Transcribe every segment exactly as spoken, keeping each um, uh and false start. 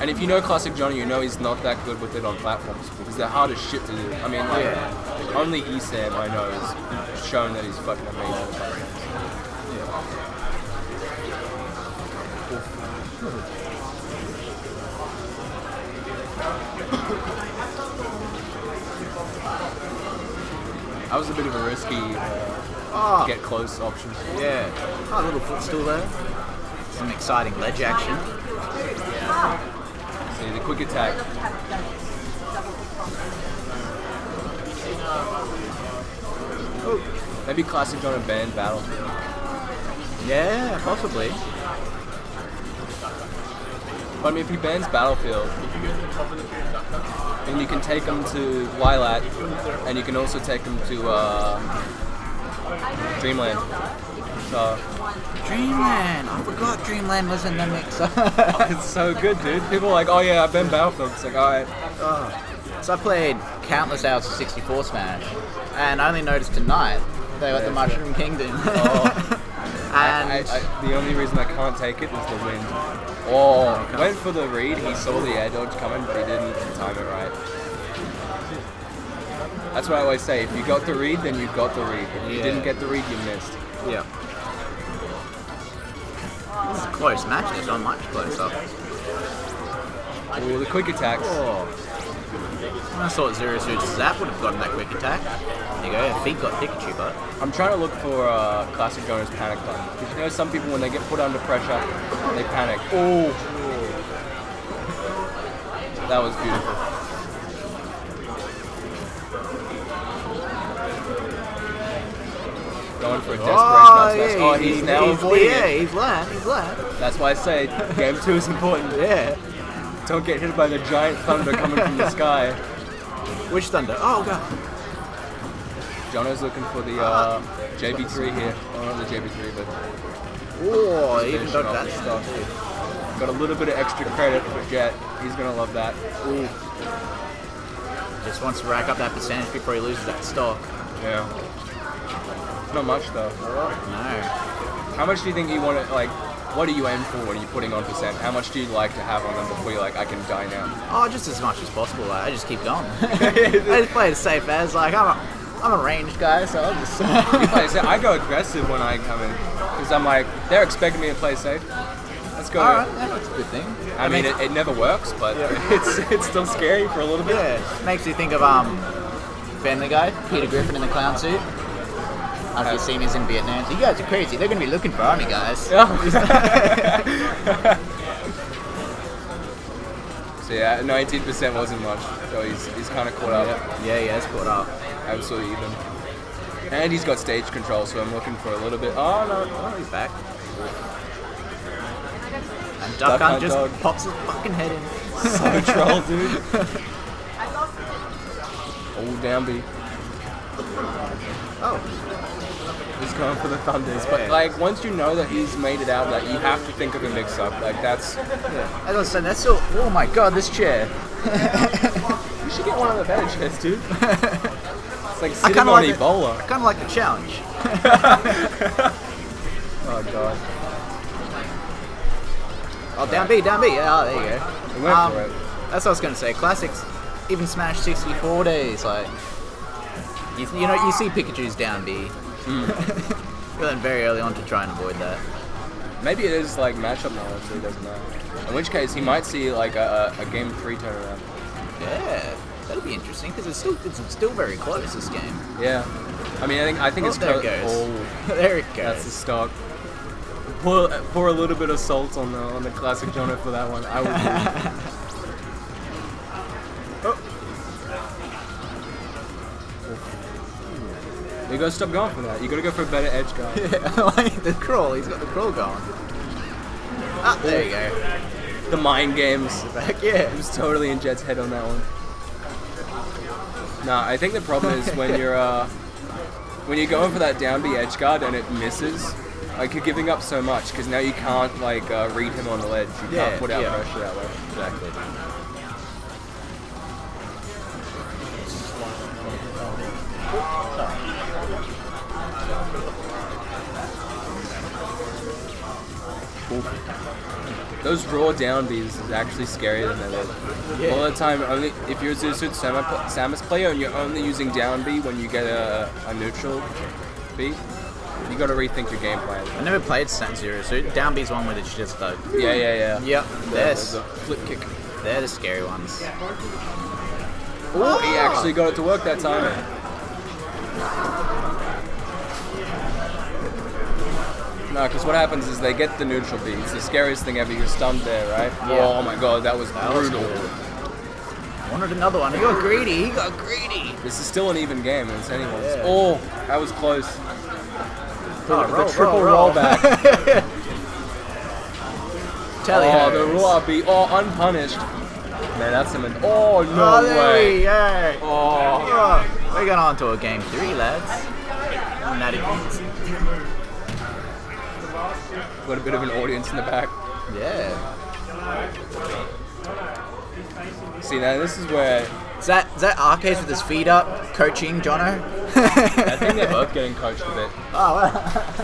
And if you know Classic Johnny, you know he's not that good with it on platforms because they're hard as shit to do. I mean, like, yeah. only E SAM I know has shown that he's fucking amazing on platforms. That was a bit of a risky uh, oh. get close option. Yeah. Oh, a little footstool there. Some exciting ledge action. Yeah. See, the quick attack. Oh. Maybe Classic John and banned Battlefield. Yeah, possibly. But I mean, if he bans Battlefield, and you can take him to Wylat, and you can also take him to uh, Dreamland. So, Dreamland! I forgot Dreamland was in the mix. It's so good, dude. People are like, oh yeah, I've been Battlefield. It's like, alright. Oh. So I played countless hours of sixty-four Smash, and I only noticed tonight they got yeah, the Mushroom yeah. Kingdom. Oh. And I, I, I, the only reason I can't take it is the wind. Oh, okay. Went for the read, he saw the air dodge coming, but he didn't time it right. That's what I always say, if you got the read, then you got the read. If you yeah. didn't get the read, you missed. Yeah. This is a close match, it's not much closer. Oh, the quick attacks. Oh. I thought Zero Suit's Zap would have gotten that quick attack. There you go, feet got Pikachu, but... I'm trying to look for uh, Classic Jonas panic button. Because you know some people, when they get put under pressure, they panic. Oh! That was beautiful. Going for a desperation oh, up smash. Yeah, oh, he's, he's now he's, avoiding Yeah, it. he's land, he's land. That's why I say game two is important. Yeah. Don't get hit by the giant thunder coming from the sky. Which thunder? Oh, God. Jono's looking for the uh, J B three here. Oh, not the J B three, but... Oh, even dodged that stuff. Got a little bit of extra credit for Jet. He's going to love that. Ooh. Just wants to rack up that percentage before he loses that stock. Yeah. Not much, though. No. How much do you think you want to, like... What do you aim for when you're putting on percent? How much do you like to have on them before you're like, I can die now? Oh, just as much as possible. Like, I just keep going. I just play it safe as, like, I'm a, I'm a ranged guy, so I'll just... You play safe. I go aggressive when I come in. Because I'm like, they're expecting me to play safe. Let's go. Alright, yeah, that's a good thing. I, I mean, it, it never works, but yeah. it's it's still scary for a little bit. Yeah, makes you think of um, Family Guy, Peter Griffin in the clown suit. After you've seen he's in Vietnam, so you guys are crazy. They're going to be looking for army guys. Yeah. So yeah, nineteen percent wasn't much. So he's he's kind of caught up. Yeah, yeah, he's caught up. Absolutely even. And he's got stage control, so I'm looking for a little bit. Oh no, oh he's back. And Duck, Duck Hunt just dog. pops his fucking head in. So troll, dude. Oh, down B. Oh. He's going for the thunders, but like once you know that he's made it out, like you have to think of a mix-up. Like that's. Yeah. As I said, that's so. Oh my god, this chair. You should get one of the better chairs, dude. It's like sitting on like Ebola. I kind of like the challenge. Oh god. Oh, down B, down B. Yeah, oh, there you go. We went um, for it. That's what I was gonna say. Classics, even Smash sixty-four days, like. You, you know, you see Pikachu's down B. Mm. You learn very early on to try and avoid that. Maybe it is like matchup knowledge, so he doesn't know. In which case, he might see like a, a game three turnaround. Yeah, that'd be interesting because it's still it's still very close this game. Yeah, I mean, I think I think oh, it's there it goes. Oh, there it goes. That's the stock. Pour pour a little bit of salt on the on the classic Jono for that one. I would. Oh. You gotta stop going for that. You gotta go for a better edge guard. Yeah, like the crawl. He's got the crawl going. Ah, there you go. The mind games. Back, yeah. It was totally in Jet's head on that one. Nah, I think the problem is when you're uh, when you're going for that down B edge guard and it misses, like you're giving up so much because now you can't like uh, read him on the ledge. You yeah, can't put out yeah. pressure that way. Exactly. Those raw down Bs is actually scarier than they look. Yeah. All the time, only if you're a Zersuit Samus player and you're only using down B when you get a, a neutral B, you gotta rethink your game plan. I never played San Zero, so down B's one where it's just the... Yeah, yeah, yeah. Yep, The, there's, the flip kick. they're the scary ones. Oh, he actually got it to work that time. No, because what happens is they get the neutral B. It's the scariest thing ever. You're stunned there, right? Yeah. Oh my god, that was That was brutal. cool. Wanted another one. He got greedy. He got greedy. This is still an even game, and it's anyone's. Yeah. Oh, that was close. The, Oh, the roll, triple roll, roll. rollback. Tally Oh, ho. the raw B. Oh, unpunished. Man, that's him. Oh, no Oh, there way. we go. Oh. Oh, we're going on to a game three, lads. Natty beats. Got a bit of an audience in the back. Yeah. See, now this is where Is that is that Arcades with his feet up, coaching Jono? I think they're both getting coached a bit. Oh, wow.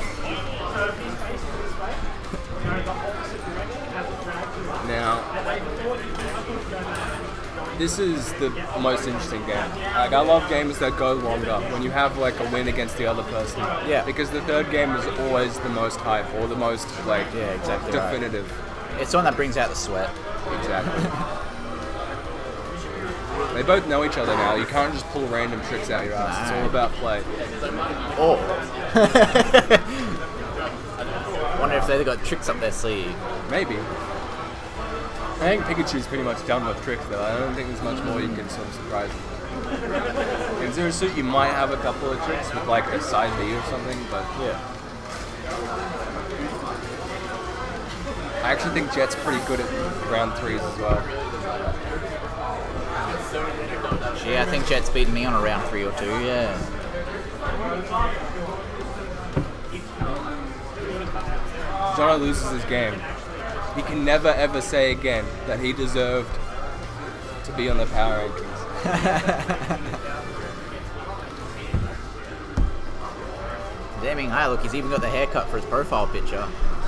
Now, this is the most interesting game. Like, I love games that go longer when you have like a win against the other person. Yeah. Because the third game is always the most hype or the most like Yeah, exactly right. definitive. It's the one that brings out the sweat. Exactly. They both know each other now. You can't just pull random tricks out your ass. It's all about play. Oh. Wonder if they've got tricks up their sleeve. Maybe. I think Pikachu's pretty much done with tricks though. I don't think there's much more you can sort of surprise him. In Zero Suit you might have a couple of tricks with like a side B or something, but Yeah. I actually think Jet's pretty good at round threes as well. Yeah, I think Jet's beaten me on a round three or two, yeah. Jono loses his game. He can never ever say again that he deserved to be on the power rankings. Damning high, look, he's even got the haircut for his profile picture.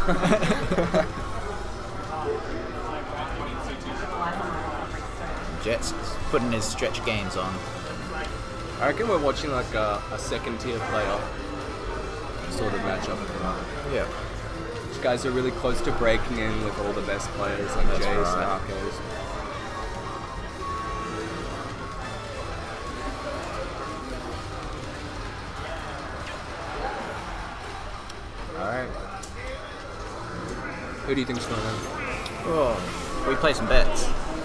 Jet's putting his stretch gains on. I reckon we're watching like a, a second tier playoff sort of matchup. Yeah. These guys are really close to breaking in with all the best players like That's Jace and right. Arcos. Alright. Who do you think's going to win? Oh, we play some bets.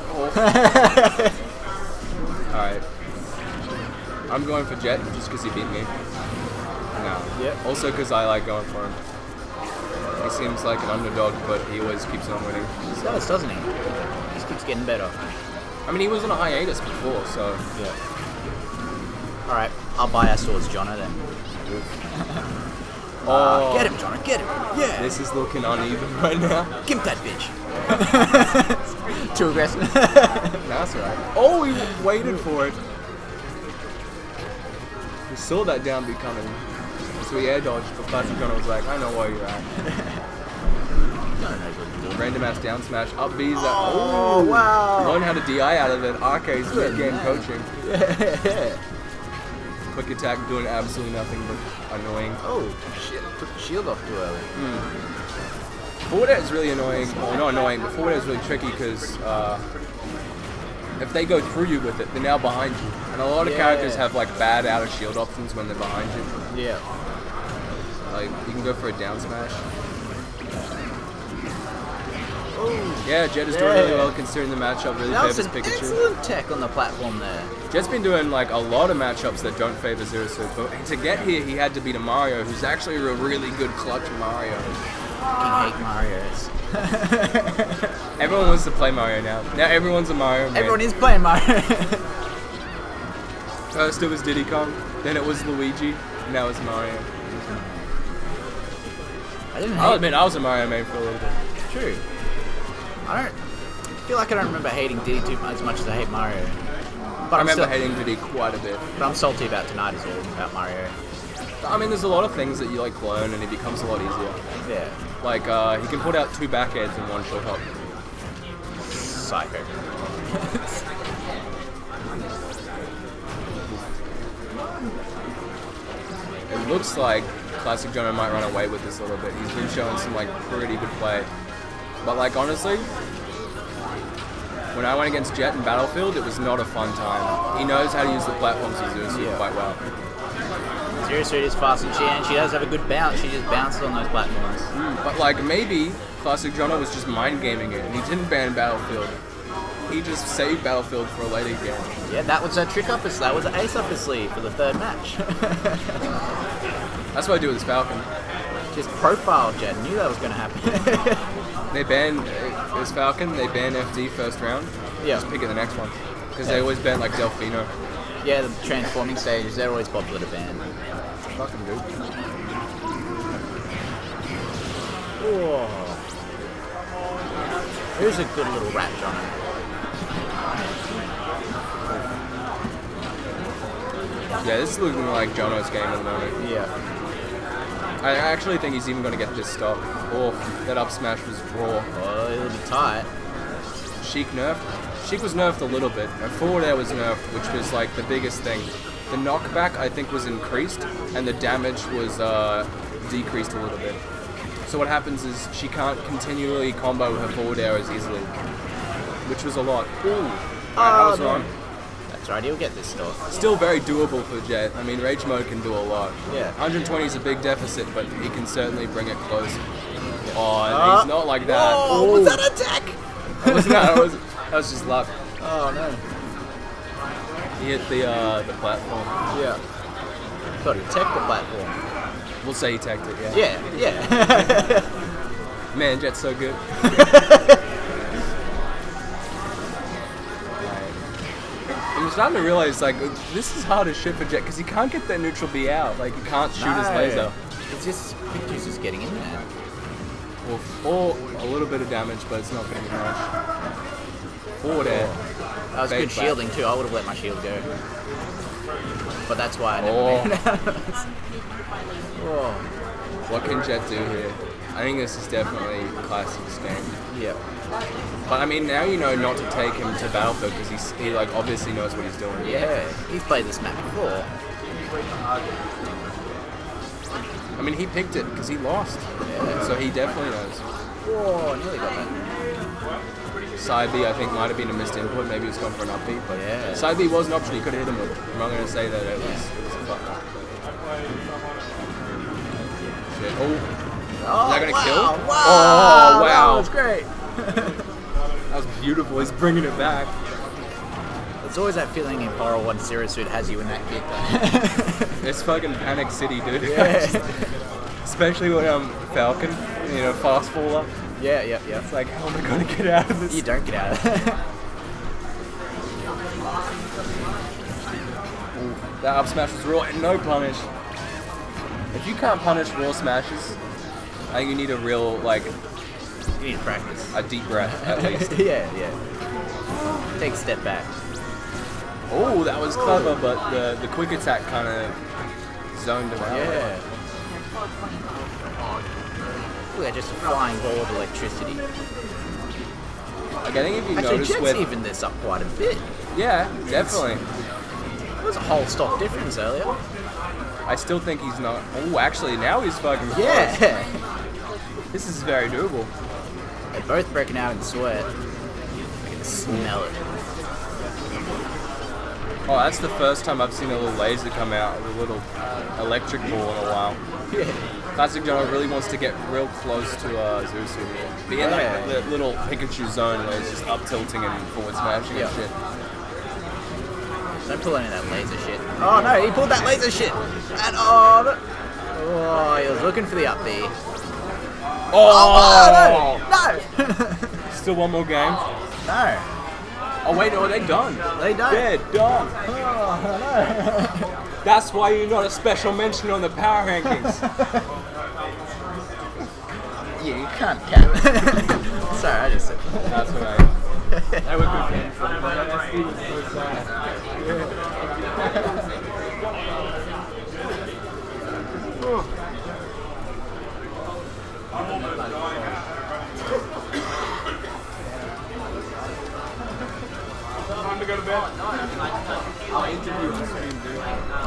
Alright. I'm going for Jet just because he beat me. No. Yep. Also because I like going for him. He seems like an underdog, but he always keeps on winning. He does, doesn't he? He just keeps getting better. I mean, he was on a hiatus before, so... Yeah. Alright, I'll buy our swords, Jono, then. Oh, Get him, Jono, get him! Yeah! This is looking uneven right now. Give him that bitch! Too aggressive. No, that's alright. Oh, he waited for it. He saw that down B coming. So he air dodged, but Classic Jono was like, I know where you're at. Jono knows what he's doing. Random ass down smash, up B's that. Oh, wow! Learn how to D I out of it. Arcade's Good mid game man. coaching. Yeah. Quick attack doing absolutely nothing but annoying. Oh, shit. Took the shield off too early. Forward air is really annoying. Well, not annoying, but forward air is really tricky because uh, if they go through you with it, they're now behind you. And a lot of Yeah. characters have like bad out of shield options when they're behind you. Yeah. Like you can go for a down smash. Oh, Yeah, Jet is doing really Yeah. well considering the matchup really that was favors an Pikachu. excellent tech on the platform there. Jet's been doing like a lot of matchups that don't favor Zero Suit, but to get here he had to beat a Mario who's actually a really good clutch Mario. I hate Mario's. Everyone wants to play Mario now. Now everyone's a Mario man. Everyone is playing Mario. First it was Diddy Kong, then it was Luigi, and now it's Mario. I didn't I'll hate admit I was a Mario man for a little bit. True. I don't feel like I don't remember hating Diddy too as much as I hate Mario. But I I'm remember still, hating Diddy quite a bit. but I'm salty about tonight as well, about Mario. I mean, there's a lot of things that you like learn, and it becomes a lot easier. Yeah. Like uh, he can put out two back airs in one shot hop. psycho. It looks like Classic Jono might run away with this a little bit. He's been showing some like pretty good play. But like honestly, when I went against Jet in Battlefield, it was not a fun time. He knows how to use the platforms of Zero Suit Yeah. quite well. Zero Suit is fast and she, and she does have a good bounce. She just bounces on those platforms. But like maybe Classic Jono was just mind gaming it and he didn't ban Battlefield. He just saved Battlefield for a later game. Yeah, that was a trick up his That was an ace up his sleeve for the third match. That's what I do with this Falcon. Just profile Jet. Knew that was going to happen. They ban uh, this Falcon, they ban F D first round. Yeah. Just pick it the next one. Because they always ban like Delfino. Yeah, the transforming stages, they're always popular to ban. Fucking good. Whoa. Here's a good little rat Jono. Yeah, this is looking like Jono's game at the moment. Yeah. I actually think he's even going to get this stop. Oh, that up smash was draw. Oh, it'll be tight. Sheik nerfed. Sheik was nerfed a little bit. And forward air was nerfed, which was like the biggest thing. The knockback, I think, was increased, and the damage was uh, decreased a little bit. So what happens is she can't continually combo her forward air as easily, which was a lot. Ooh, Alright, I was no. wrong. That's right, he'll get this stuff. Still very doable for Jet. I mean, Rage Mode can do a lot. Yeah. one hundred twenty is a big deficit, but he can certainly bring it close. Oh, and Uh, he's not like that. Oh, was that an attack? That was, no, that was, that was just luck. Oh no. He hit the uh, the platform. Yeah. Got to tech the platform. We'll say he teched it, yeah. Yeah, yeah. Man, Jet's so good. I'm starting to realize, like, this is hard as shit for Jet because he can't get that neutral B out. Like, he can't shoot his No. laser. It's just Pikachu's just getting in there. Or, or a little bit of damage, but it's not going to be much. Forward air. That was Fake good back. shielding too. I would have let my shield go. But that's why I never Oh. made it out. Whoa. What can Jet do here? I think this is definitely Classic's game. Yeah. But I mean, now you know not to take him to Battlefield because he's he like obviously knows what he's doing. Yeah. He's played this map before. I mean, he picked it because he lost, Yeah. so he definitely knows. Whoa, nearly got that. Side B, I think, might have been a missed input. Maybe he was going for an upbeat, but Yeah. side B was an option. He could have hit him with. I'm not going to say that it was, it was a fuck up. Shit. Oh, Oh, that gonna wow, kill? Wow, Oh, wow. That was great. that was beautiful. He's bringing it back. There's always that feeling in horror when Zero Suit has you in that kit. It's fucking Panic City, dude. Yeah. Especially when I'm Falcon, you know, fast faller. Yeah, yeah, yeah. It's like, how am I going to get out of this? You don't get out of it. That up smash was raw and no punish. If you can't punish raw smashes, I think you need a real, like, You need to practice. a deep breath at least. yeah, yeah. Take a step back. Oh, that was clever, but the, the quick attack kind of zoned him out. Yeah. Look at just a flying ball of electricity. Like, I think if you Actually, notice Jet's with... even this up quite a bit. Yeah, definitely. There was a whole stock difference earlier. I still think he's not... Oh, actually, now he's fucking close. Yeah. This is very doable. They're both breaking out in sweat. I can smell it. Oh, that's the first time I've seen a little laser come out, a little electric ball in a while. Yeah. Classic Jono really wants to get real close to uh, Zero Suit. Be in like Yeah. the little Pikachu zone where it's just up tilting and forward smashing Yeah. and shit. Don't pull any of that laser shit. Oh no, he pulled that laser shit! And oh, no. Oh, he was looking for the up B. Oh! No! Still one more game. No! Oh wait, no, they're done. They don't. They're done. Oh, no. That's why you're not a special mention on the power rankings. Yeah, you can't count. Sorry, I just said that. That's what I... They were good games. S D was so sad. to go to bed? I'll interview on stream, dude.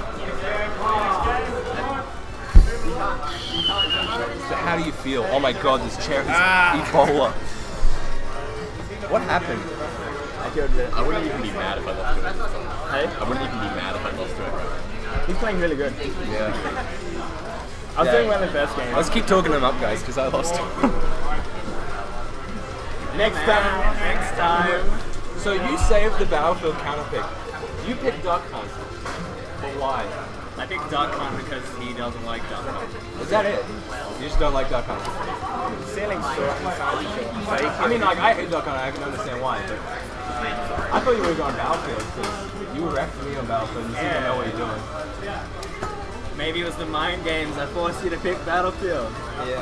So how do you feel? Oh my god, this chair is Ah. Ebola. What happened? I killed it. I wouldn't even be mad if I lost to it. Hey? I wouldn't even be mad if I lost to it. He's playing really good. Yeah. I was Yeah. doing well in first game. Let's keep talking them up, guys, because I lost. Next time. Next time. So you saved the Battlefield counter pick. You picked Duck Hunt. But why? I picked Duck Hunt because he doesn't like Duck Hunt. Is that it? You just don't like Duck Hunt? Ceiling's short and size is short. I mean, like, I hate Duck Hunt, I can understand why, but I thought you were going Battlefield, because you wrecked me on Battlefield, and you seem to know what you're doing. Maybe it was the mind games. I forced you to pick Battlefield. Yeah.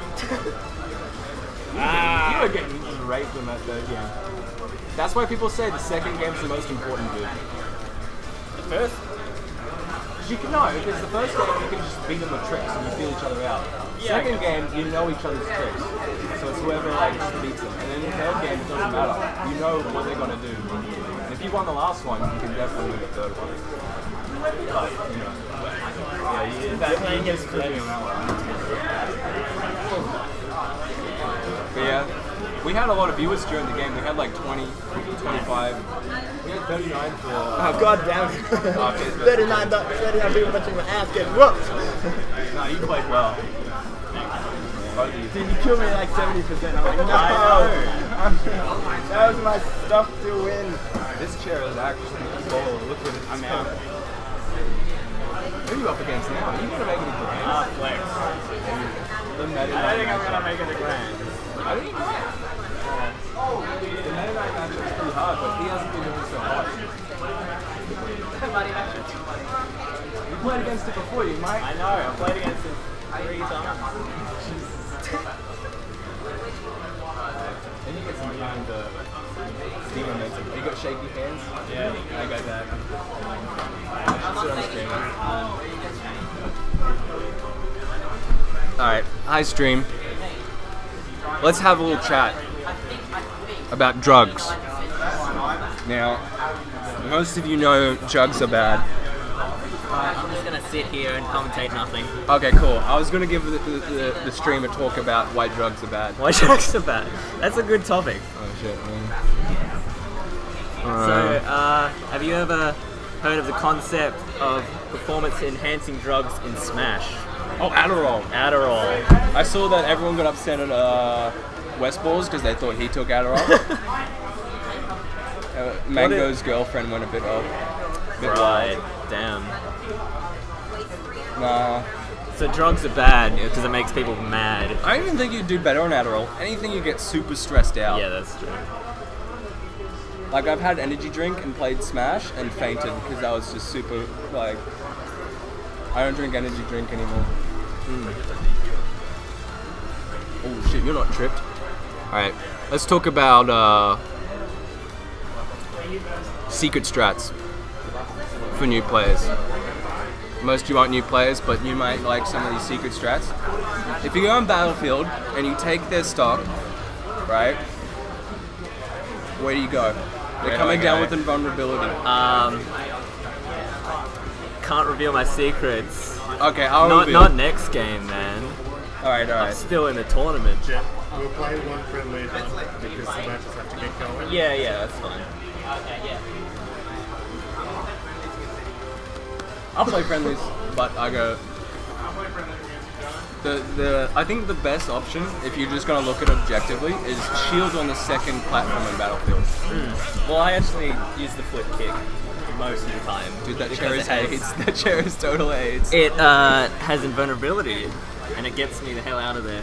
Ah. You were getting raped in that third game. That's why people say the second game's the most important, dude. The first? You can know, because the first game you can just beat them with tricks and you feel each other out. Yeah, Second okay. game, you know each other's tricks. So it's whoever like just beats them. And then the third game, it doesn't matter. You know what they're gonna do. And if you won the last one, you can definitely win the third one. But, you know. Yeah, you, that, you get screwed on that one. But yeah, we had a lot of viewers during the game. We had like twenty, twenty-five. We had thirty-nine for. Uh, Oh god damn it. Oh, okay, but- thirty-nine, do- thirty-nine people watching my ass get whooped. No, you played well. Both of you. Dude, you killed me like seventy percent. I'm like, no. That was my stuff to win. This chair is actually full. Look at it. I'm out. Who are you up against now? Are you gonna make any grand? Ah, flex. The Meta I don't think I'm gonna make it a grand. I think you might. The Meta Knight matchup's pretty hard, but he hasn't been doing so hard. You played against it before, you might. I know, I played against him three times. Then you get some behind the Steam momentum. You got shaky hands? Yeah. I got that. That's what I'm streaming. Alright, hi stream. Let's have a little chat about drugs. Now, most of you know drugs are bad. I'm just gonna sit here and commentate nothing. Okay, cool. I was going to give the, the, the, the stream a talk about why drugs are bad. Why drugs are bad? That's a good topic. Oh shit, man. So, uh, have you ever heard of the concept of performance-enhancing drugs in Smash? Oh, Adderall. Adderall. I saw that everyone got upset at uh, West Balls because they thought he took Adderall. uh, Mango's girlfriend went a bit off. Bit Right, wild. damn. Nah. So drugs are bad because it makes people mad. I don't even think you'd do better on Adderall. Anything you get super stressed out. Yeah, that's true. Like I've had energy drink and played Smash and fainted because I was just super like. I don't drink energy drink anymore. Mm. Oh shit, you're not tripped. Alright, let's talk about uh, secret strats for new players. Most of you aren't new players, but you might like some of these secret strats. If you go on Battlefield and you take their stock, right, where do you go? They're Where do coming I down go? with invulnerability. Um, can't reveal my secrets. Okay, I'll Not reveal. not next game, man. Alright, I'm alright. still in the tournament. Jet, we'll play one friendly then, because the matches have to get going. Yeah, yeah, that's fine. I'll play friendlies, but I go. The the I think the best option, if you're just gonna look at it objectively, is shield on the second platform in Battlefield. Well, I actually use the flip kick most of the time. Dude, that because chair it is has- AIDS. That chair is total AIDS. It uh, has invulnerability, and it gets me the hell out of there.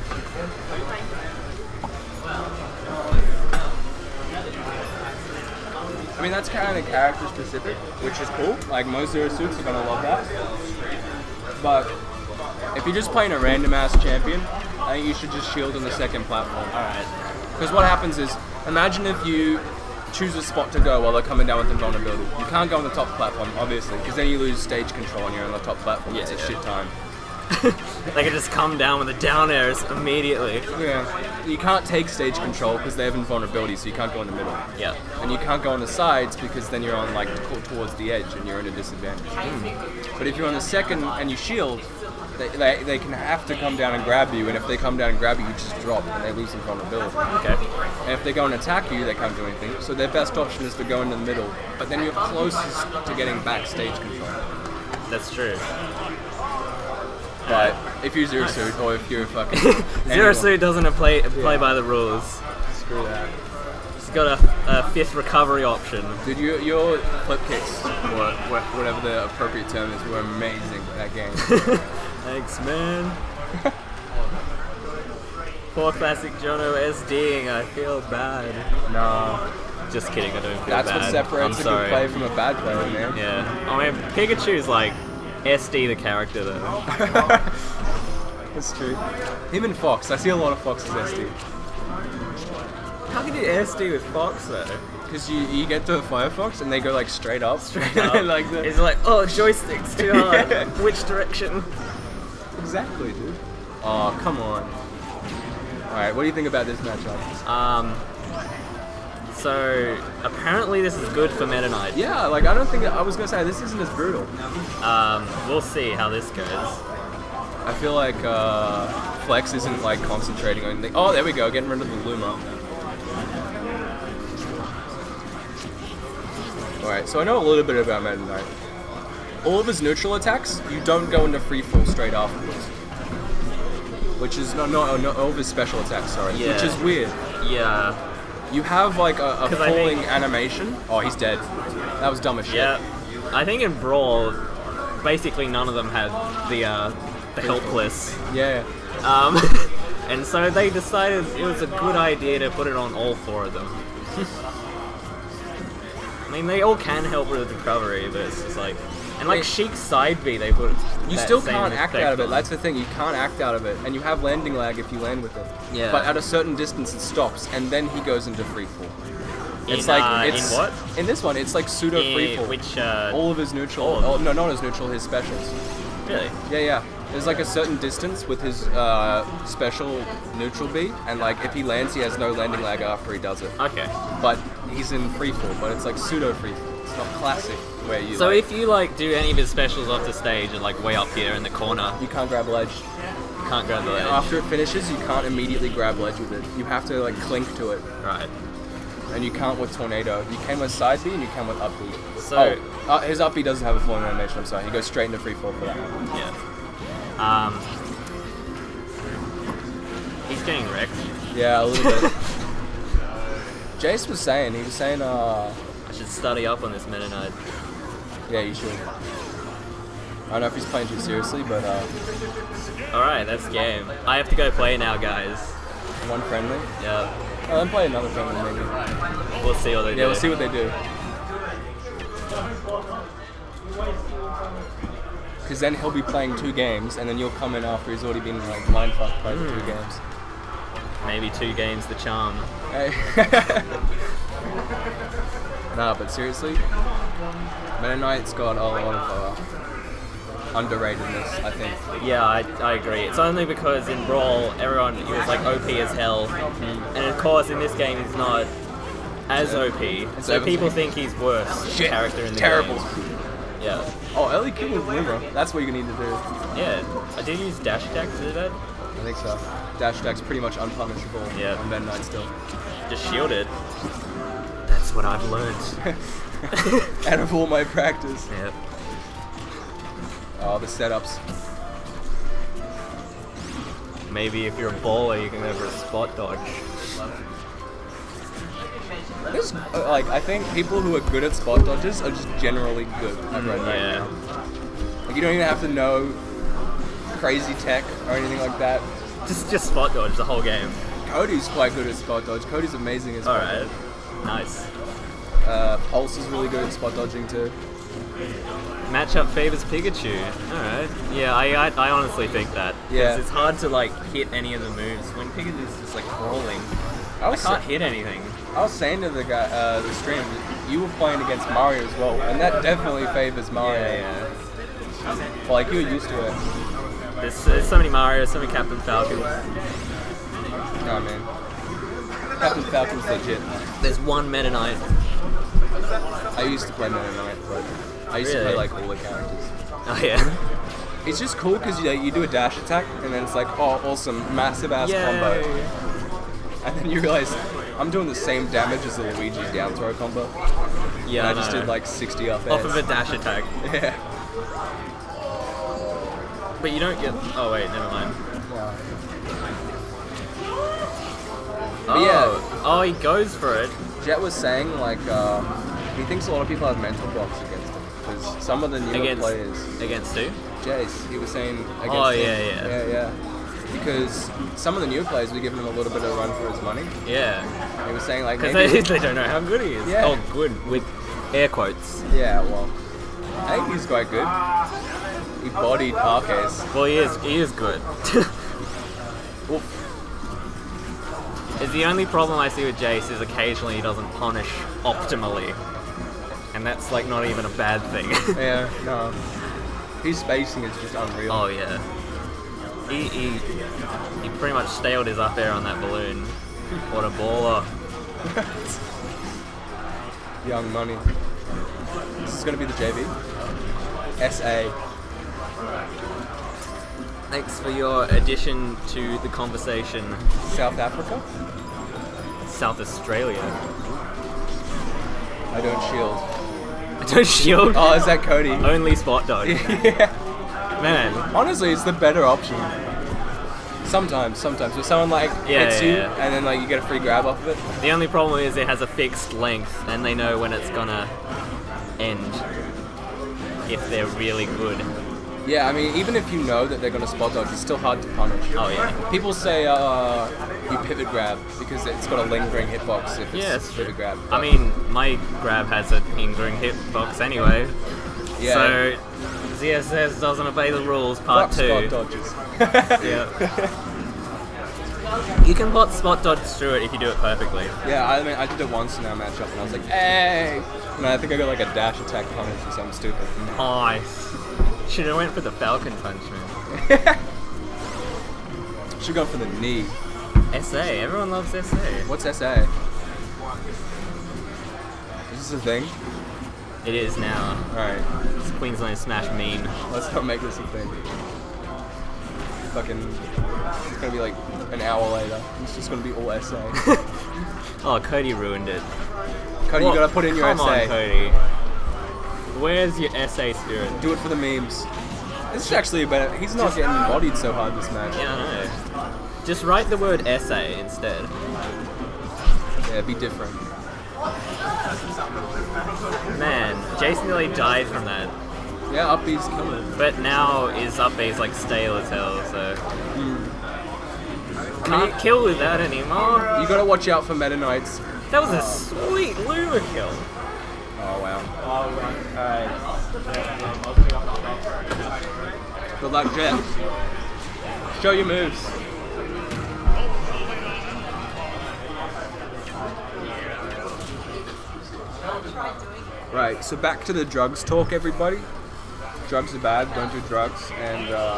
I mean, that's kind of character specific, which is cool. Like most Zero Suits are gonna love that. But if you're just playing a random ass champion, I think you should just shield on the second platform. Alright. Because what happens is, imagine if you choose a spot to go while they're coming down with invulnerability. You can't go on the top platform, obviously, because then you lose stage control and you're on the top platform. Yeah, it's a yeah. shit time. They can just come down with the down airs immediately. Yeah. You can't take stage control because they have invulnerability, so you can't go in the middle. Yeah. And you can't go on the sides because then you're on like t- towards the edge and you're in a disadvantage. But if you're on the second and you shield, they, they, they can have to come down and grab you, and if they come down and grab you, you just drop and they lose invulnerability. Okay. And if they go and attack you, they can't do anything. So their best option is to go into the middle, but then you're closest to getting back stage control. That's true. But if you're Zero Suit or if you're fucking Zero anyone- Suit doesn't play play Yeah. by the rules. screw that. He's got a, a fifth recovery option. Dude, you, your flip kicks, or wha- whatever the appropriate term is, were amazing in that game. Thanks, man. Poor classic Jono SDing. I feel bad. Nah, Just kidding. I don't feel that's bad. what separates I'm a sorry. good play from a bad player, man. Yeah. I mean, Pikachu's like S D the character though. That's true. Him and Fox, I see a lot of Fox as S D. How can you S D with Fox though? Because you, you get to Firefox and they go like straight up. Straight up. like the, It's like, oh, joystick's too hard. Yeah. Which direction? Exactly, dude. Oh, come on. Alright, what do you think about this matchup? Um. So apparently this is good for Meta Knight. Yeah, like I don't think, I was gonna say, this isn't as brutal. Um. We'll see how this goes. I feel like uh, Flex isn't like concentrating on the, oh, there we go, getting rid of the Luma. Alright, so I know a little bit about Meta Knight. All of his neutral attacks, you don't go into free fall straight afterwards. Which is, no, no, no, all of his special attacks, sorry. Yeah. Which is weird. Yeah. You have like a, a 'Cause I falling think- animation. Oh, he's dead. That was dumb as shit. Yeah. I think in Brawl, basically none of them had the uh, the helpless. Yeah. Um. And so they decided it was a good idea to put it on all four of them. I mean, they all can help with recovery, but it's just like, and like Wait. Sheik's side B, they put. You that still same can't act effect out of it. on. That's the thing. You can't act out of it, and you have landing lag if you land with it. Yeah. But at a certain distance, it stops, and then he goes into free fall. It's In, like uh, in it's what? in this one. It's like pseudo free Eh, fall. which uh, All of his neutral. all of Oh, no, not his neutral. His specials. really? Yeah, yeah. There's like a certain distance with his uh, special neutral B, and like if he lands, he has no landing lag after he does it. Okay. But he's in free fall, but it's like pseudo free fall. It's not classic where you. So like, if you like do any of his specials off the stage and like way up here in the corner, you can't grab ledge. you can't grab the ledge. After it finishes, you can't immediately grab ledge with it. You have to like clink to it, Right. and you can't with tornado. You can with side B and you can with up B. So- oh, uh, his up B doesn't have a falling animation. I'm sorry. He goes straight into free fall for that one. Yeah. Um. He's getting wrecked. Yeah, a little bit. Jace was saying, he was saying, uh, I should study up on this Meta Knight. yeah, you should. I don't know if he's playing too seriously, but uh, Alright, that's game. I have to go play now, guys. one friendly. Yeah. Oh, then play another friendly maybe. We'll see what they do. Yeah, we'll see what they do. Because then he'll be playing two games, and then you'll come in after he's already been like mind fucked by the two Hmm. games. Maybe two games the charm. Hey. Nah, but seriously, Meta Knight's got a lot of uh, underratedness, I think. Yeah, I, I agree. It's only because in Brawl, everyone, he was like O P as hell. And of course, in this game, he's not as O P. So Seven people seconds. think he's worse Shit, character in the terrible. game. Yeah. Oh, early kill with Luma. That's what you need to do. Yeah. I did use dash attack to do that. I think so. Dash attack's pretty much unpunishable Yeah. on Meta Knight still. Just shielded. That's what I've learned. Out of all my practice. Yeah. Oh, the setups. Maybe if you're a bowler, you can go for a spot dodge. There's, uh, like, I think people who are good at spot dodges are just generally good at Red Knight. Yeah. Like, you don't even have to know crazy tech or anything like that. Just just spot dodge the whole game. Cody's quite good at spot dodge. Cody's amazing at spot Alright. dodge. Nice. Uh, Pulse is really good at spot dodging too. Matchup favors Pikachu. Alright. Yeah, I, I I honestly think that. 'Cause Yeah. it's hard to like hit any of the moves when Pikachu's just like crawling. I I was, can't sa- hit anything. I was saying to the guy, uh, the stream, that you were playing against Mario as well, and that definitely favors Mario. Yeah, yeah. Like, you're used to it. There's, there's so many Marios, so many Captain Falcons. Nah, man. Captain Falcon's legit. There's one Meta Knight. I used to play Meta Knight, but I used to Really? play like all the characters. Oh yeah. It's just cool because you, you do a dash attack and then it's like, oh, awesome, massive ass combo. And then you realize I'm doing the same damage as the Luigi's down throw combo. Yeah, And I I just know. did like sixty up Off of a dash attack. Yeah. But you don't get. Oh wait, never mind. But Oh, yeah. oh, he goes for it. Jet was saying like uh, he thinks a lot of people have mental blocks against him because some of the newer Against players. against who? Jace, he was saying against Oh, him. yeah, yeah. yeah, yeah. Because some of the newer players were giving him a little bit of a run for his money. Yeah, He was saying like because maybe, they, they don't know how good he is. Yeah. Oh, good with air quotes. yeah, well, I think he's quite good. He bodied Parques. Well, he is. He is good. Is the only problem I see with Jace is occasionally he doesn't punish optimally, and that's like not even a bad thing. Yeah, no. His spacing is just unreal. Oh yeah. He, he he pretty much staled his up air on that balloon. What a baller. Young money. This is gonna be the J V. S A. Thanks for your addition to the conversation. South Africa. South Australia. I don't shield. I don't shield. Oh, is that Cody? Only spot dodge. Yeah. Man. Honestly, it's the better option. Sometimes, sometimes. If someone like Yeah, hits yeah, you yeah. and then like you get a free grab off of it. The only problem is it has a fixed length and they know when it's gonna end if they're really good. Yeah, I mean, even if you know that they're gonna spot dodge, it's still hard to punish. Oh yeah. People say uh, you pivot grab because it's got a lingering hitbox if it's Yeah, it's pivot true. grab. I mean, my grab has a lingering hitbox anyway. yeah. So Z S S doesn't obey the rules, part Fuck two. spot dodges. Yeah. You can bot spot dodge through it if you do it perfectly. Yeah, I mean, I did it once in our matchup and I was like, hey! And I think I got like a dash attack punish or something stupid. Nice. Should have went for the Falcon punch, man. Should go for the knee. S A, everyone loves S A. What's S A? Is this a thing? It is now. Alright, It's Queensland Smash meme. let's not make this a thing. Fucking, it's gonna be like an hour later. It's just gonna be all S A. Oh, Cody ruined it. Cody, What? you gotta put in your Come S A. on, Cody. Where's your S A spirit? Do it for the memes. This is actually a better. He's not getting bodied so hard this match. Yeah, I know. Just write the word S A instead. Yeah, be different. Man, Jason nearly died from that. Yeah, up B's killing. But now his up B's like stale as hell, so. Can't kill with that anymore. You gotta watch out for Meta Knights. That was a sweet Luma kill. Oh wow. Good luck, Jet. Show your moves. Right, so back to the drugs talk, everybody. Drugs are bad, don't do drugs, and uh,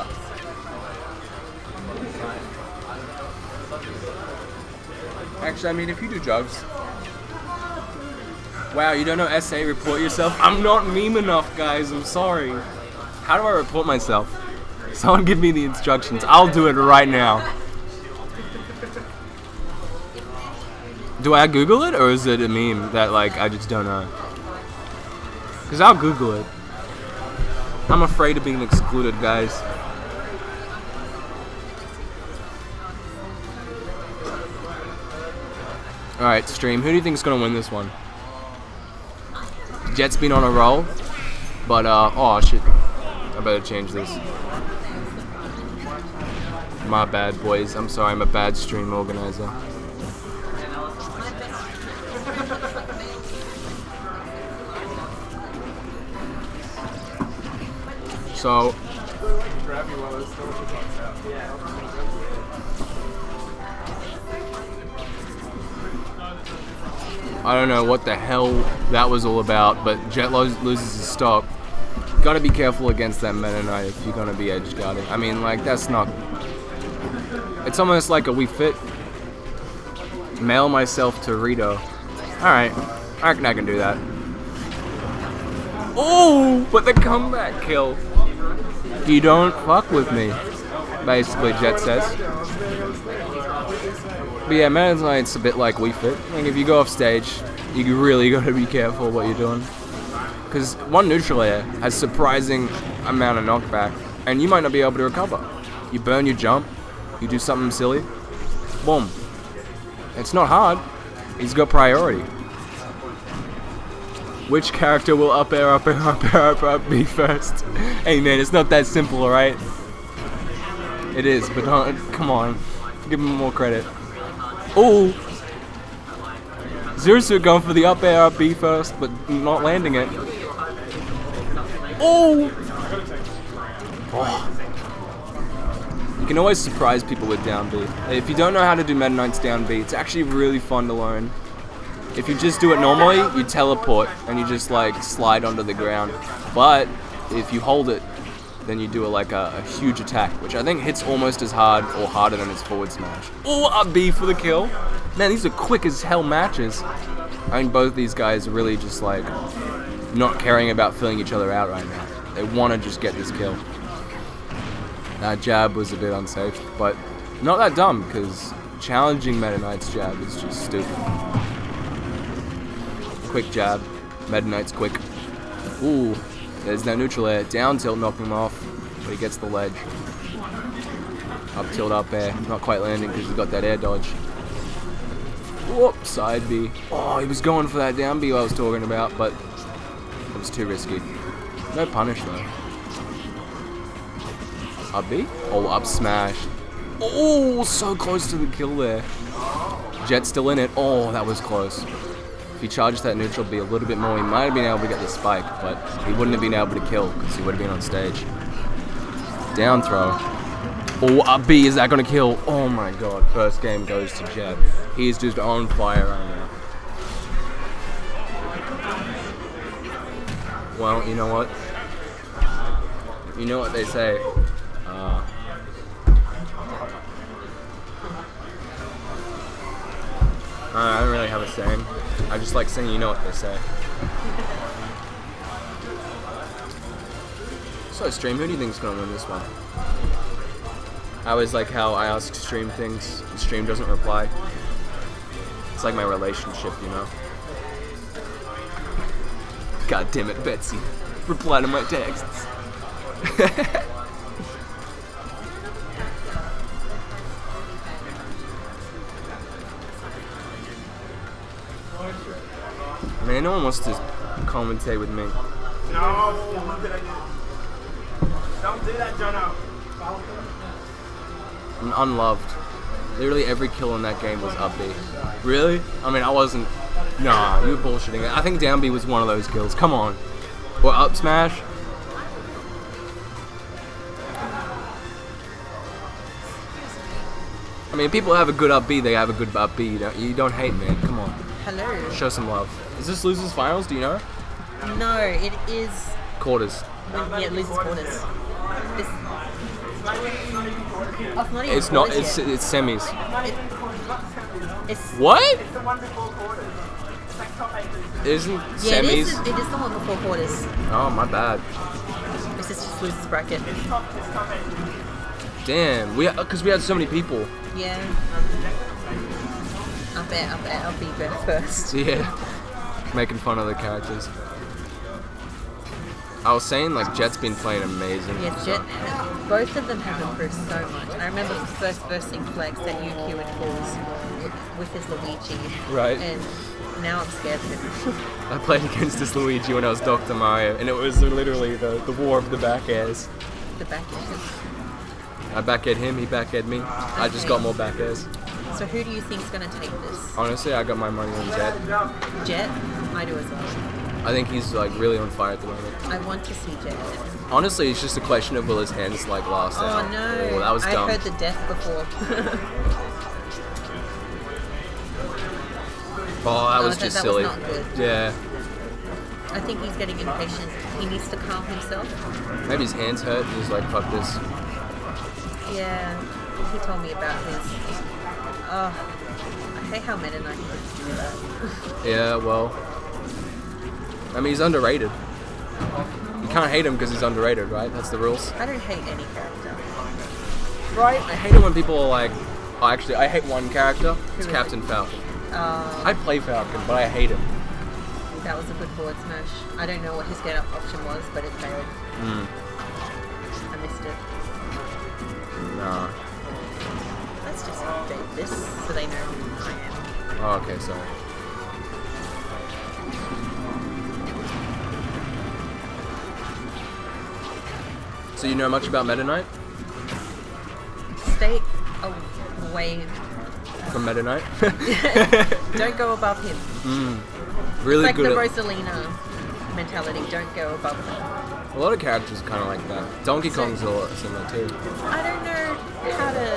actually, I mean, if you do drugs, wow, you don't know S A, report yourself? I'm not meme enough, guys, I'm sorry. How do I report myself? Someone give me the instructions, I'll do it right now. Do I Google it, or is it a meme that, like, I just don't know? Because I'll Google it. I'm afraid of being excluded, guys. Alright, stream, who do you think is going to win this one? Jet's been on a roll, but, uh, oh shit. I better change this. My bad, boys. I'm sorry, I'm a bad stream organizer. So, I don't know what the hell that was all about, but Jet lo- loses his stock. gotta be careful against that Meta Knight if you're gonna be edge guarding. I mean, like, that's not... It's almost like a Wii Fit. Mail myself to Rito. Alright, I reckon I can do that. Oh, but the comeback kill. You don't fuck with me, basically, Jet says. But yeah, Meta Knight's a bit like Wii Fit. Like, if you go off stage, you really gotta be careful what you're doing. Because one neutral air has surprising amount of knockback, and you might not be able to recover. You burn your jump, you do something silly, boom. It's not hard. He's got priority. Which character will up air, up air, up air, up air, up B first? Hey man, it's not that simple, alright? It is, but don't, come on. Give him more credit. Oh! Zero going for the up air, up B first, but not landing it. Oh! Oh. You can always surprise people with down B. If you don't know how to do Meta Knight's down B, it's actually really fun to learn. If you just do it normally, you teleport and you just like slide onto the ground. But if you hold it, then you do a, like a, a huge attack, which I think hits almost as hard or harder than its forward smash. Oh, up B for the kill. Man, these are quick as hell matches. I mean, both these guys are really just like not caring about filling each other out right now. They want to just get this kill. That jab was a bit unsafe, but not that dumb, because challenging Meta Knight's jab is just stupid. Quick jab. Meta Knight's quick. Ooh, there's no neutral air. Down tilt knocking him off, but he gets the ledge. Up tilt, up air. Not quite landing because he's got that air dodge. Whoop, side B. Oh, he was going for that down B I was talking about, but it was too risky. No punish though. Up B? Oh, up smash. Oh, so close to the kill there. Jet still in it. Oh, that was close. If he charged that neutral B a little bit more, he might have been able to get the spike, but he wouldn't have been able to kill because he would have been on stage. Down throw. Oh, up B, is that going to kill? Oh my god, first game goes to Jet. He is just on fire right now. Well, you know what? You know what they say. Uh, I don't really have a saying. I just like saying you know what they say. So, Stream, who do you think's gonna win this one? I always like how I ask Stream things, and Stream doesn't reply. It's like my relationship, you know? God damn it, Betsy. Reply to my texts. Man, no one wants to commentate with me. No! Don't do that, Jono! I'm unloved. Literally every kill in that game was up B. Really? I mean, I wasn't... Nah, you were bullshitting. I think down B was one of those kills. Come on. Or up smash. I mean, if people have a good up B, they have a good up B. You don't, you don't hate, man. Come on. Hello. Show some love. Is this losers finals? Do you know? No, it is. Quarters. When, yeah, losers quarters. This. Oh, it's not even It's not. quarters It's yet. it's semis. It, it's. What? Isn't Yeah, semis? it is. It is the one before quarters. Oh, my bad. This is just losers bracket. Damn. We because we had so many people. Yeah. I'll bet. I'll bet. I'll be better first. Yeah. Making fun of the characters. I was saying, like, Jet's been playing amazing. Yeah, Jet. Have, both of them have improved so much. I remember the first versing flex that U Q would pulls with his Luigi. Right. And now I'm scared of him. I played against this Luigi when I was Doctor Mario, and it was literally the, the war of the back airs. The back end. I back aired him, he back aired me. I just got more back airs. So who do you think's gonna take this? Honestly, I got my money on Jet. Jet? I do as well. I think he's, like, really on fire at the moment. I want to see Jet. Honestly, it's just a question of will his hands, like, last Oh out. no! Oh, that was I dumb. heard the death before. Oh, that Oh, was that- just that was silly. not good. Yeah. I think he's getting impatient. He needs to calm himself. Maybe his hands hurt and he's like, fuck this. Yeah, he told me about his. Oh, I hate how Meta Knight can do that. Yeah, well, I mean, he's underrated. You can't hate him because he's underrated, right? That's the rules. I don't hate any character. Right? I hate it when people are like, oh, actually, I hate one character. It's Who is Captain Falcon. Uh, I play Falcon, but I hate him. that was a good forward smash. I don't know what his get up option was, but it failed. Mm. I missed it. Nah. Let's just update this so they know who I am. Oh, okay, sorry. So you know much about Meta Knight? Stay away. From Meta Knight? Don't go above him. mm. Really It's like good the at... Rosalina mentality. Don't go above him. A lot of characters are kind of like that. Donkey So- Kong's a lot similar too. I don't know how to.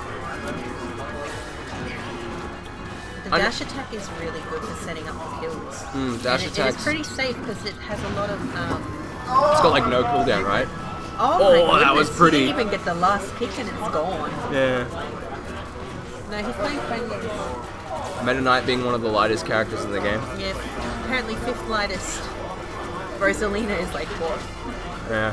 The I- dash attack is really good for setting up the kills. Mm, dash and it, attacks. It's pretty safe because it has a lot of. Um, It's got like no cooldown, right? oh, Oh, my that was goodness, pretty. You didn't even get the last kick and it's gone. Yeah. No, he's playing friendly. Meta Knight being one of the lightest characters in the game. Yeah, apparently fifth lightest. Rosalina is like fourth. Yeah.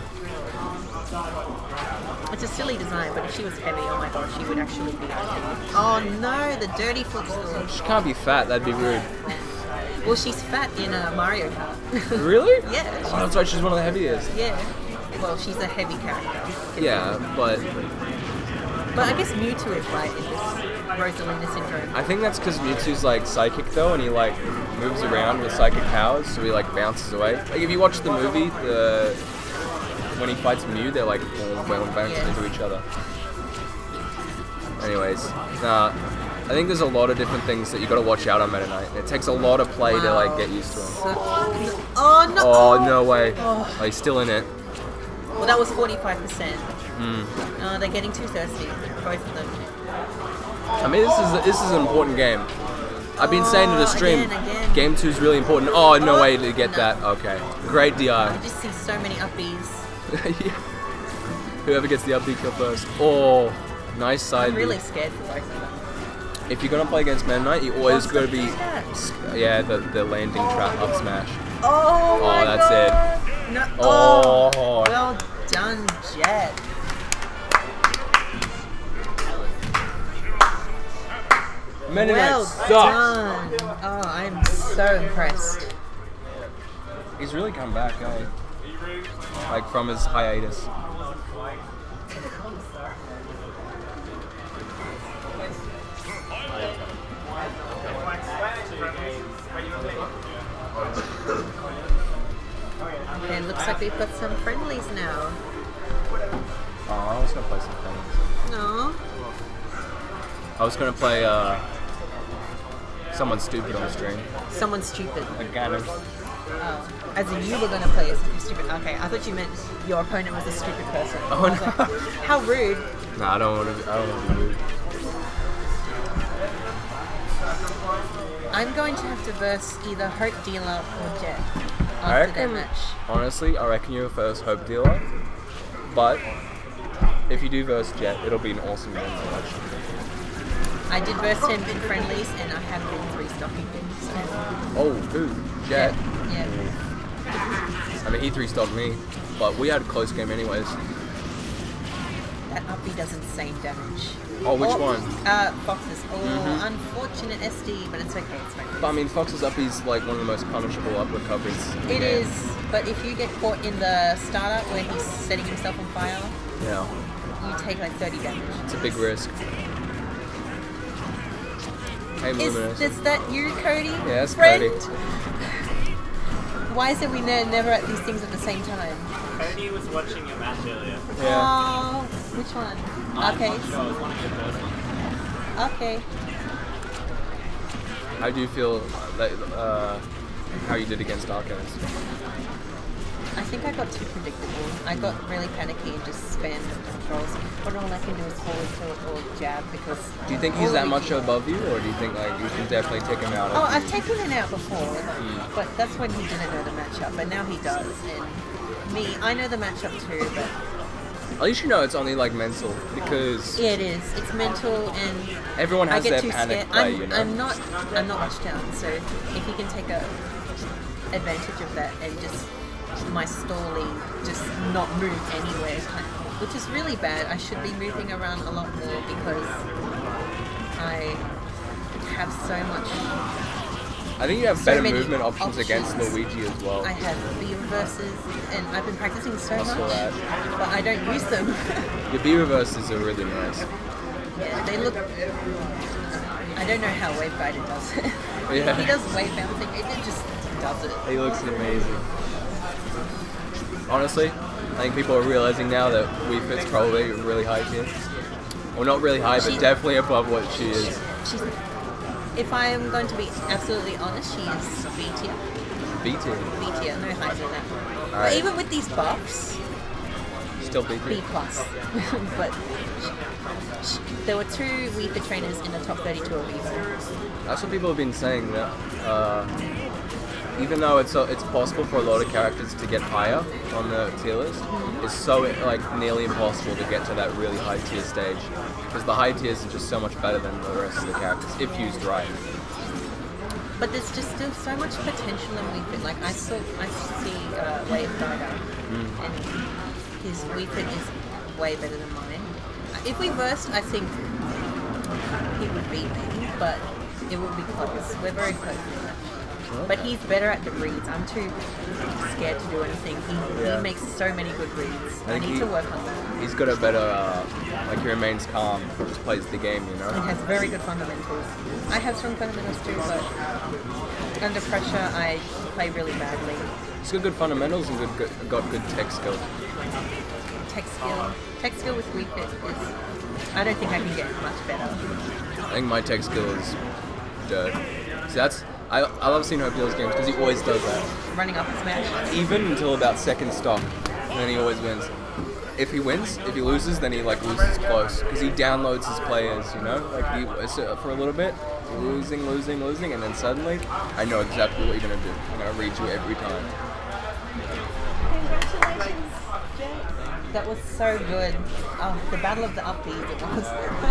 It's a silly design, but if she was heavy, oh my god, she would actually be. Oh no, the dirty footstool. She can't be fat, that'd be rude. Well, she's fat in uh, Mario Kart. Really? Yeah. Oh, she's- that's right, she's one of the heaviest. Yeah. Well, she's a heavy character. Yeah, but But I guess Mewtwo is right in this Rosalina syndrome. I think that's because Mewtwo's like psychic though, and he like moves around with psychic powers, so he like bounces away. Like if you watch the movie, the when he fights Mew, they're like all well bouncing Yeah. into each other. Anyways, nah, I think there's a lot of different things that you got to watch out on Meta Knight. It takes a lot of play to like get used to him. So- oh no! Oh no way! Oh. Oh, he's still in it. Well, that was forty-five percent. Mm. Uh, they're getting too thirsty, both of them. I mean, this is this is an important game. I've been saying to the Oh, stream, again, again. game two is really important. Oh, no Oh, way to get no. that. Okay, great D I I. just see so many upbees. Whoever gets the upbeat kill first. Oh, nice side. I'm really B. scared for both of them. If you're gonna play against Meta Knight, you always What's got to the be, catch? yeah, the the landing trap up smash. Oh, my that's god. it. No. Oh. Oh. Well done, Jet. Meta Knight Well sucks. done. Oh, I'm so impressed. He's really come back, eh? Like from his hiatus. Okay, looks like we've got some friendlies now. Oh, I was gonna play some things. No. I was gonna play uh, someone stupid on stream. Someone stupid. Like Ganon. Oh. As in you were going to play as something stupid. Okay, I thought you meant your opponent was a stupid person. Oh, I was no. like, how rude. Nah, I don't want to. I don't want to be rude. I'm going to have to verse either Hope Dealer or Jet I after that reckon, match. honestly, I reckon you're first Hope Dealer. But if you do verse Jet, it'll be an awesome game to watch. I did verse him in friendlies and I have been three stocking him. So. Oh, who? Jet. Yeah. I mean, he three stopped me, but we had a close game anyways. That uppie does insane damage. Oh, which one? Uh, Fox's. Oh, Mhm. unfortunate S D, but it's okay, it's fine. But I mean, Fox's up is like one of the most punishable up recoveries. in the It game. is, but if you get caught in the startup where he's setting himself on fire, Yeah, you take like thirty damage. it's a big risk. Hey, Is Luminous. this that you, Cody? Yeah, that's Friend? Cody. Why is it we ne- never at these things at the same time? Cody was watching your match earlier. Yeah. Oh, which one? I'm Okay. not sure, it was one of your first ones. Okay. How do you feel that, uh, how you did against Arcos? I think I got too predictable. I got really panicky and just spammed controls. But all I can do is forward tilt or jab because... Do you think he's all that we much can- above you, or do you think like you can definitely take him out? Oh, of I've you? taken him out before, Hmm. but that's when he didn't know the matchup, but now he does. And me, I know the matchup too, but At least you know it's only like mental, because yeah, it is. It's mental, and everyone I has get their too panic scared. play, I'm, you know. I'm not, I'm not much down. So if you can take a advantage of that and just my stalling, just not move anywhere, kind of, which is really bad. I should be moving around a lot more because I have so much. I think you have so better many movement options, against options. Luigi as well. I have B reverses, and I've been practicing so I saw much, that. but I don't use them. The B reverses are really nice. Yeah, they look. I don't know how wave guided does it. Yeah. He does wave bouncing. It it just does it. He looks amazing. Honestly, I think people are realizing now that Wii Fit's probably really high tier. Well, not really high, but She- definitely above what she is. She's. If I am going to be absolutely honest, she is B tier. B tier. B tier, no higher than that. But Alright. even with these buffs, Still B B tier. plus. But sh- sh- there were two Wii Fit trainers in the top thirty-two of Evo. That's what people have been saying, that uh, even though it's uh, it's possible for a lot of characters to get higher on the tier list, it's so like nearly impossible to get to that really high tier stage, because the high tiers are just so much better than the rest of the characters if used right. But there's just still so much potential in Wii Fit. Like I saw, I see uh, Wave Guider, and his Wii Fit is way better than mine. If we versed, I think he would beat me, but it would be close. We're very close. But he's better at the reads. I'm too scared to do anything. He, Yeah. he makes so many good reads. I, think need he- to work on that. He's got a better, uh, like he remains calm, just plays the game, you He know? has very good fundamentals. I have strong fundamentals too, but under pressure, I play really badly. He's got good fundamentals and good, good got good tech skill. Tech skill. Tech skill with Wii Fit is. I don't think I can get much better. I think my tech skill is dirt. See, that's I, I love seeing Hope Deal's games because he always does that. Running up a smash. Even until about second stock, and then he always wins. If he wins, if he loses, then he like loses close because he downloads his players, you know. Like he it's, uh, for a little bit, losing, losing, losing, and then suddenly, I know exactly what you're gonna do. I'm gonna read you every time. Congratulations, Jay. That was so good. Oh, the battle of the upbeat it was.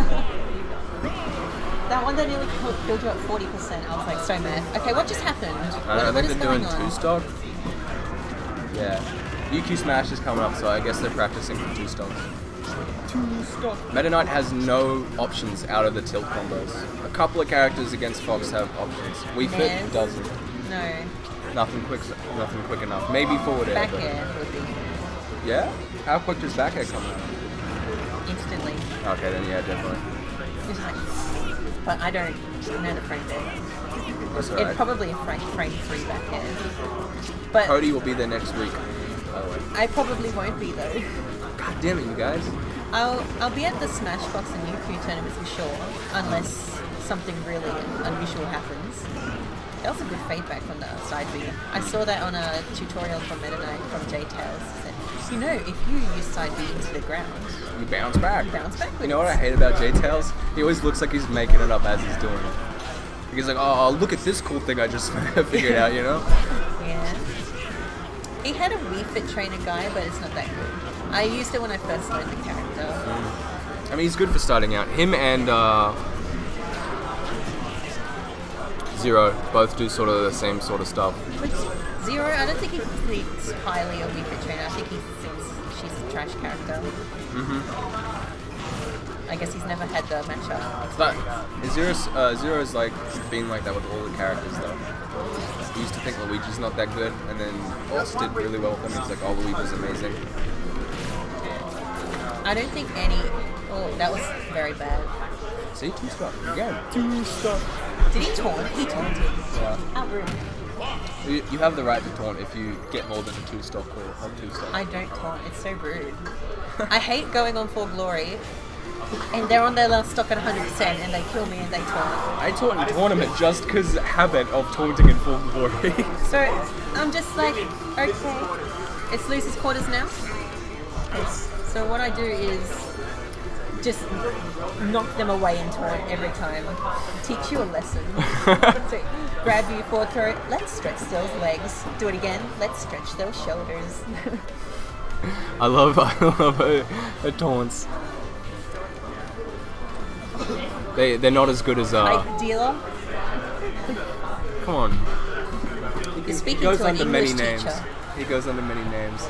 That one that nearly killed killed you at forty percent. I was like so mad. Okay, what just happened? I, What, don't know, I what think is they're going doing on? two stock. Yeah, U Q Smash is coming up, so I guess they're practicing for two stocks. Two stock. Meta Knight has no options out of the tilt combos. A couple of characters against Fox have options. Wii Fit Nez? doesn't. No. Nothing quick, nothing quick enough. Maybe forward air. Back but- air would be Yeah? How quick does back air come out? instantly. Okay, then yeah, definitely. It's like, but I don't know the frame there. That's It's alright. probably a frame, frame three back air. But Cody will be there next week, by the way. I probably won't be though. God damn it, you guys. I'll I'll be at the Smashbox and U Q tournament for sure, unless something really unusual happens. That was a good feedback from the side B. I saw that on a tutorial from Meta Knight from J Tails. You know, if you use side B into the ground, You bounce back. you bounce backwards. You know what I hate about J-Tails? He always looks like he's making it up as he's doing it. He's like, oh, look at this cool thing I just figured out, you know? Yeah. He had a Wii Fit trainer guy, but it's not that good. I used it when I first learned the character. I mean, he's good for starting out. Him and uh, Zero both do sort of the same sort of stuff. But Zero, I don't think he thinks highly of Wii Fit trainer. I think he thinks she's a trash character. Mm-hmm. I guess he's never had the matchup. But Zero's, uh, Zero's like been like that with all the characters though. He used to think Luigi's not that good, and then Oz did really well with him. He's like, oh, Luigi's amazing. I don't think any. Oh, that was very bad. See, two stuff again. Two stuff. Did he taunt? He taunted. Yeah. How rude. You, you have the right to taunt if you get more than a two stock or a two stock. I don't taunt. It's so rude. I hate going on For Glory and they're on their last stock at one hundred percent, and they kill me and they taunt. I taunt in tournament just because habit of taunting in full glory. So I'm just like, okay, it's losers quarters now. Yes. So what I do is just knock them away in taunt every time. Teach you a lesson. So grab you for throat. Let's stretch those legs. Do it again. Let's stretch those shoulders. I love, I love her, her taunts. They they're not as good as uh. Like dealer. Come on. You're He speaking goes to an under many English names. teacher. He goes under many names.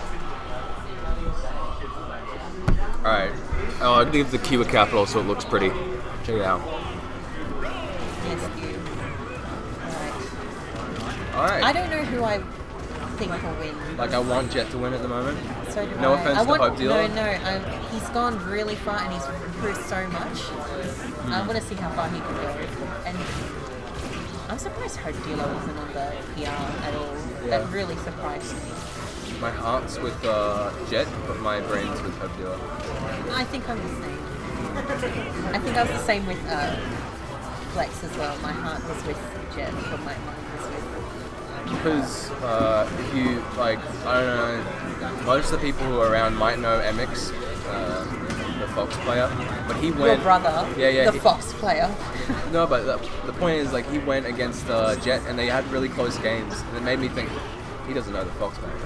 Alright. Oh, I leave the keyword capital so it looks pretty. Check it out. Yes, you. Alright. Alright. I don't know who I think will win. Like, I want Jet to win at the moment. So do No I. offense I to want, Hope Dealer. No, no. Um, he's gone really far and he's improved so much. Hmm. I want to see how far he can go. And I'm surprised Hope Dealer wasn't on the P R at all. Yeah. That really surprised me. My heart's with uh, Jet, but my brain's with Hope Dealer. I think I'm the same. I think I was the same with uh, Flex as well. My heart was with Jet, but my mind was with. Because uh, if you, like, I don't know, most of the people who are around might know M X, uh, the Fox player, but he Your went... brother, Yeah, yeah. the he- Fox player. No, but the, the point is, like, he went against uh, Jet and they had really close games, and it made me think, he doesn't know the Fox man.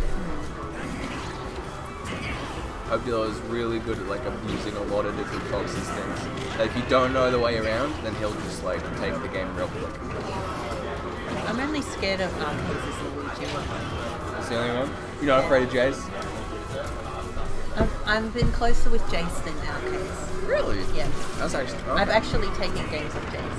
Hope Dealer is really good at, like, abusing a lot of different Fox's things. That if you don't know the way around, then he'll just, like, take the game real quick. I'm only scared of Arceus as Luigi. That's the only one? You're not afraid of Jace? I've, I've been closer with Jace than Arceus. Really? Yeah. That's actually... I've okay. actually taken games with Jace.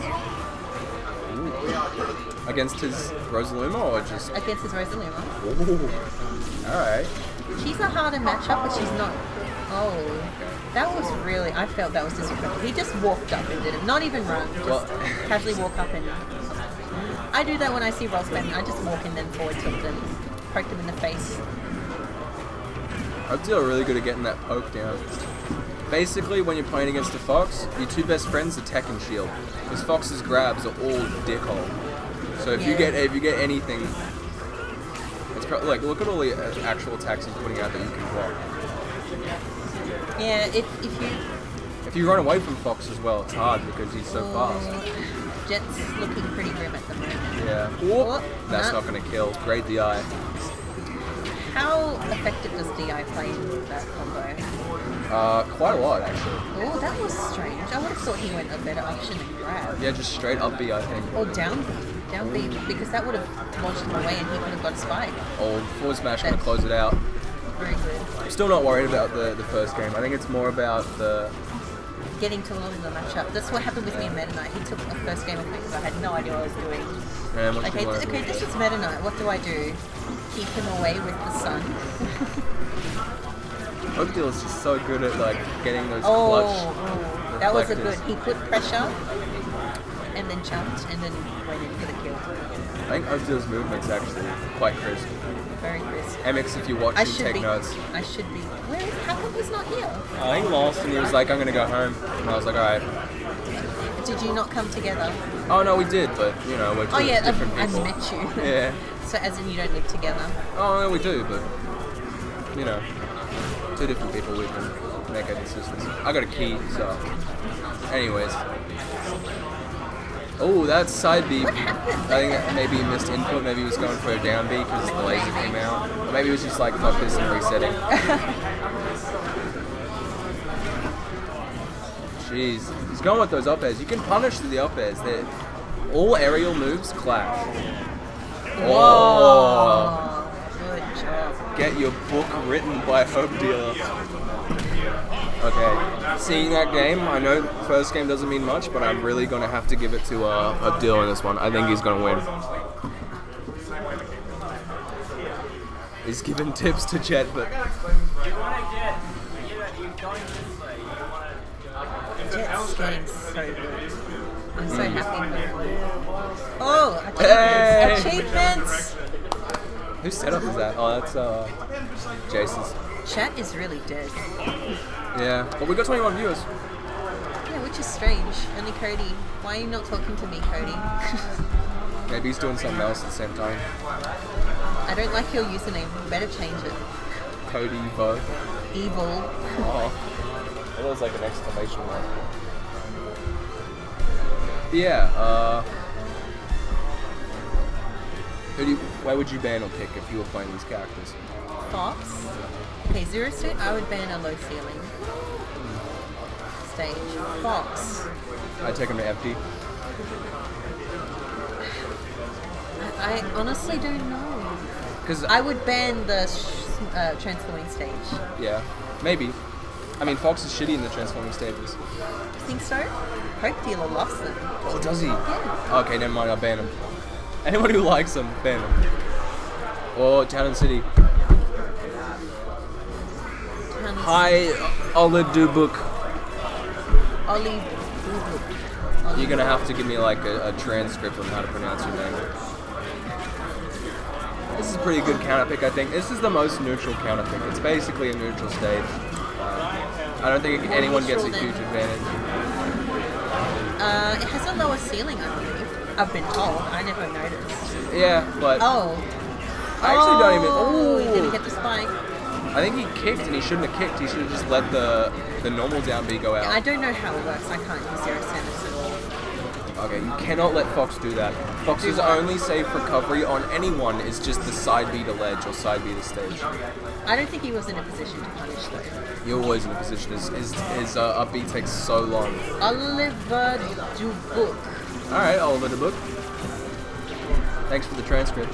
Ooh. Against his Rosaluma or just... Against his Rosaluma. Ooh. Alright. She's a harder matchup, but she's not. Oh. That was really. I felt that was disrespectful. He just walked up and did it. Not even run. Just Well- casually walk up and. I do that when I see roll spam. I just walk and then forward tilt them, poke them in the face. Hope Dealer are really good at getting that poke down. Basically, when you're playing against a Fox, your two best friends are Tech and Shield. Because Fox's grabs are all dickhole. So if you Yeah. get if you get anything, it's pro- like look at all the uh, actual attacks he's putting out that you can block. Yeah, if, if you. If you run away from Fox as well, it's hard because he's so fast. Oh, Jet's looking pretty grim at the moment. Yeah. Oh, That's nah. not going to kill. Great D I. How effective does D I play in that combo? Uh, quite a lot actually. Oh, that was strange. I would have thought he went a better option than grab. Yeah, just straight up B I think. Or down B. Down B, because that would have launched him away and he would have got a spike. Old forward smash going to close it out. Very good. I'm still not worried about the, the first game. I think it's more about the... Getting to learn the matchup. That's what happened with me in Meta Knight. He took the first game of me because I had no idea what I was doing. Man, what Okay, you learn. th- okay, this is Meta Knight. What do I do? Keep him away with the sun. Hope Dealer's just so good at like getting those Oh, clutch. oh, that was a good. reflectors. He put pressure and then jumped and then went in for the kill. I think Hope Dealer's movement's actually quite crisp. Very crisp. M X, if you watch I him should take be. notes. I should be. Where is? How come he's not here? I think lost and he was like, I'm gonna go home. And I was like, alright. Did you not come together? Oh no, we did, but you know, we're two Oh yeah, different I've, people. I've met you. Yeah. So as in you don't live together. Oh no, we do, but you know, two different people we can make a consistency. I got a key, so. Anyways. Oh, that's side B. What happened I think that maybe he missed input. Maybe he was going for a down B because the laser came out. Or maybe he was just like, fuck this and resetting. Jeez. He's going with those up airs. You can punish through the up airs. They're, all aerial moves clash. Oh. Oh, good job. Get your book written by Hope Dealer. Okay, seeing that game, I know first game doesn't mean much, but I'm really going to have to give it to uh, Hope Dealer in this one. I think he's going to win. He's giving tips to Jet, but... Jet's getting so good. I'm so happy for him. Oh, Hey! achievements! Achievements! Whose setup is that? Oh, that's uh, Jason's. Chat is really dead. Yeah, but we got twenty-one viewers. Yeah, which is strange. Only Cody. Why are you not talking to me, Cody? Maybe he's doing something else at the same time. I don't like your username. You better change it. Cody Bo. Evil. Oh. It was like an exclamation mark. Yeah, uh... Who do you, where would you ban or pick if you were playing these characters? Fox. Okay, Zero Suit, I would ban a low ceiling stage. Fox. I'd take him to F D. I honestly don't know. Because I would ban the sh- uh, transforming stage. yeah, maybe. I mean, Fox is shitty in the transforming stages. You think so? Hope Dealer loves them. Oh, does he? Yeah. Okay, never mind. I'll ban him. Anyone who likes him, ban him. Or Town and City. Tons- Hi, Ola Dubuk. Ollie Boo-Boo. Ollie You're gonna have to give me like a, a transcript on how to pronounce your name. This is a pretty good counter pick, I think. This is the most neutral counter pick. It's basically a neutral stage. Uh, I don't think More anyone gets a neutral huge than- advantage. Uh, it has a lower ceiling, I believe. I've been told. I never noticed. Yeah, but Oh. I actually don't even. Oh, he Ooh. didn't get the spike. I think he kicked and he shouldn't have kicked. He should have just let the the normal down B go out. I don't know how it works. I can't use Zero Centers at all. Okay, you cannot let Fox do that. Fox's Do what? only safe recovery on anyone is just the side B to ledge or side B to stage. I don't think he was in a position to punish though. You're always in a position. His, his, his uh, up B takes so long. Oliver Dubouk. Alright, Oliver the book. Thanks for the transcript.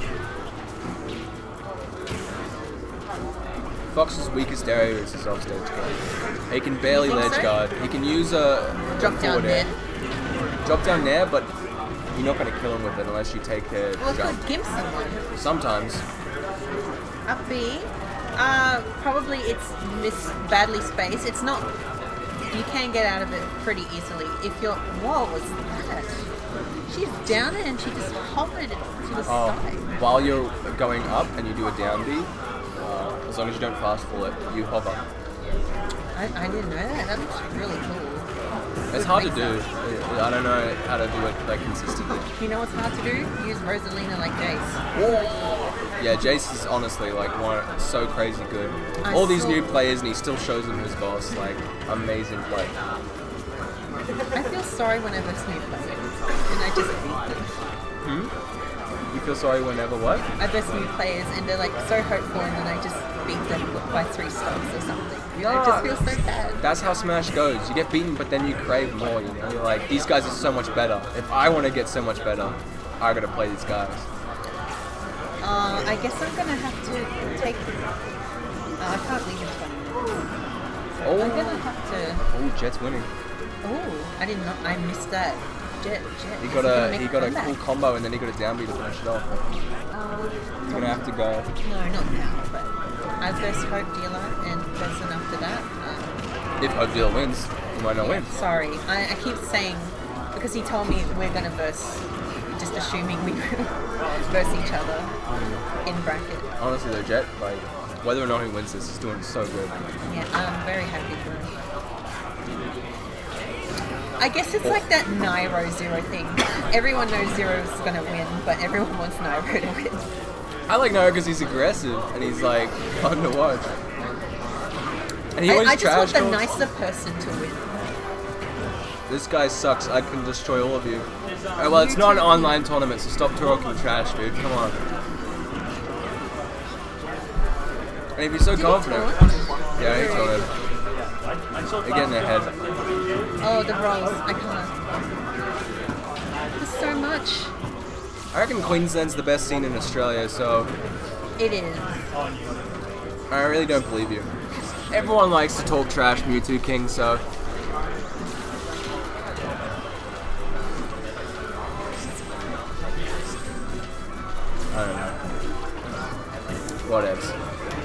Fox's weakest area is his offstage guard. He can barely You think ledge so? guard. He can use a Drop down forward air. there. Drop down there, but you're not going to kill him with it unless you take a Well, it jump. could gimp someone. Sometimes. Up B. Uh, probably it's miss badly spaced. It's not. You can get out of it pretty easily if you're. What was that? She's down it and she just hovered to the Oh, side. while you're going up and you do a down B, uh, as long as you don't fast fall it, you hover. I, I didn't know that. That looks really cool. It's hard to do. I don't know how to do it like consistently. You know what's hard to do? Use Rosalina like Jace. Yeah, Jace is honestly like one so crazy good. I All these saw- new players and he still shows them his boss. Like amazing play. I feel sorry whenever Smooth plays, and I just beat them. Hmm? You feel sorry whenever what? I best new players, and they're like so hopeful, and then I just beat them by three stocks or something. I just feel so bad. That's how Smash goes. You get beaten, but then you crave more. You know, you're like, these guys are so much better. If I want to get so much better, I gotta play these guys. Uh, I guess I'm gonna have to take. Uh, I can't leave in twenty minutes. So Oh. I'm gonna have to. Oh, Jet's winning. Oh, I did not. I missed that. Jet, Jet. He is got gonna a make he got a comeback? cool combo and then he got a down B to finish it off. He's gonna have to go. No, not now. But I first Hope Dealer, and person after that. Uh, If Hope Dealer wins, he might not win. Sorry, I, I keep saying because he told me we're gonna verse, just assuming we verse each other in bracket. Honestly though, Jet, like whether or not he wins this, he's doing so good. Yeah, I'm very happy for him. I guess it's like that Nairo Zero thing. Everyone knows Zero's gonna win, but everyone wants Nairo to win. I like Nairo because he's aggressive and he's like fun to watch. And he I, always I just trash want the talks. nicer person to win. This guy sucks. I can destroy all of you. Oh, well, it's not an online tournament, so stop talking trash, dude. Come on. And if you're so Did he confident, taunt? yeah, he taunted. They're getting their head. Oh, the rolls. I can't. There's so much. I reckon Queensland's the best scene in Australia, so It is. I really don't believe you. Everyone likes to talk trash, Mewtwo King, so. I don't know. Whatevs.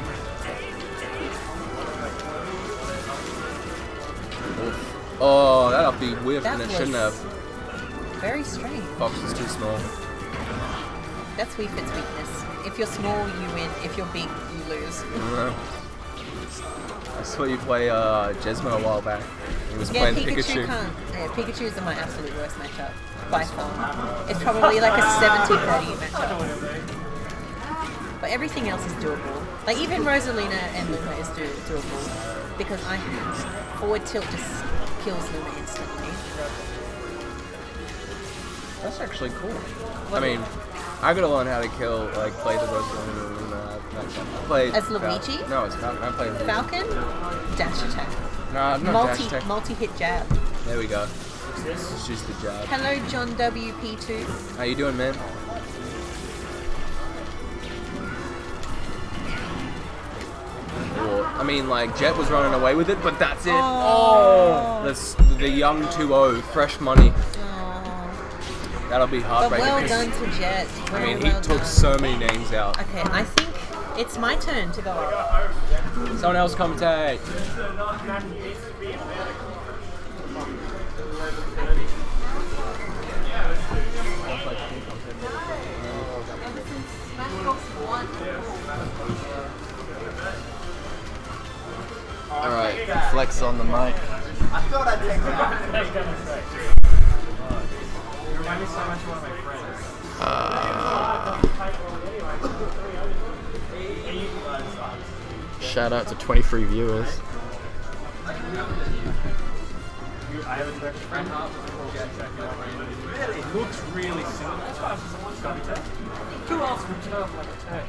Oof. Oh, that up be whiffed That and it was shouldn't have. very strange. Fox is too small. That's Wii Fit's weakness. If you're small, you win. If you're big, you lose. I saw you play uh, Jesmo a while back. He was Yeah, playing Pikachu, Pikachu. can't. Yeah, Pikachu is my absolute worst matchup by far. It's probably like a seventy thirty matchup. But everything else is doable. Like even Rosalina and Luma is do- doable because I forward tilt just kills Luma instantly. That's actually cool. I mean, I gotta learn how to kill, like, play the Rosalina and uh, I played As Fal- Luigi? No, it's Falcon. I played Luigi. Falcon, dash attack, No, not multi dash attack. multi hit jab. There we go. It's just the jab. Hello, John W P two. How you doing, man? Or, I mean, like, Jet was running away with it, but that's it. Oh. That's the young two oh, fresh money. Oh. That'll be But heartbreaking. well done to Jet. I Well, mean, he well took done. so many names out. Okay, I think it's my turn to go up. Someone else commentate. Alright, flex on the mic. Uh, shout out to twenty-three viewers. It looks really similar. Who else would turn like a tank?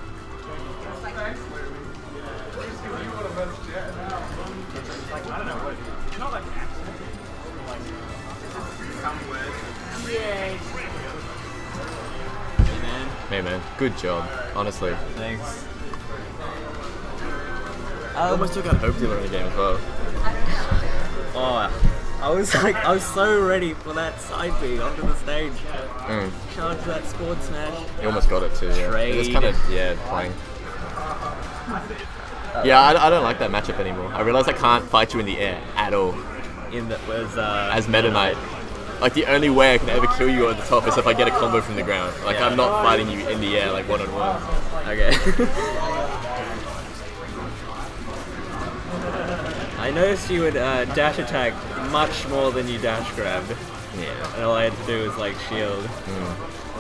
Like, I don't know what it is. It's not like an accident. Like, some word. Hey man, good job, honestly. Thanks. I almost took out Hope Dealer in the game as well. Oh, I was like, I was so ready for that side B onto the stage. Mm. Charge that Sport Smash. You almost got it too, yeah. Trade. It was kind of, yeah, playing. Yeah, I, I don't like that matchup anymore. I realize I can't fight you in the air at all. In that was uh. As Meta Knight. Like, the only way I can ever kill you at the top is if I get a combo from the ground. Like, Yeah. I'm not fighting you in the air, like, one-on-one. Okay. I noticed you would uh, dash attack much more than you dash grabbed. Yeah. And all I had to do was like shield. Mm.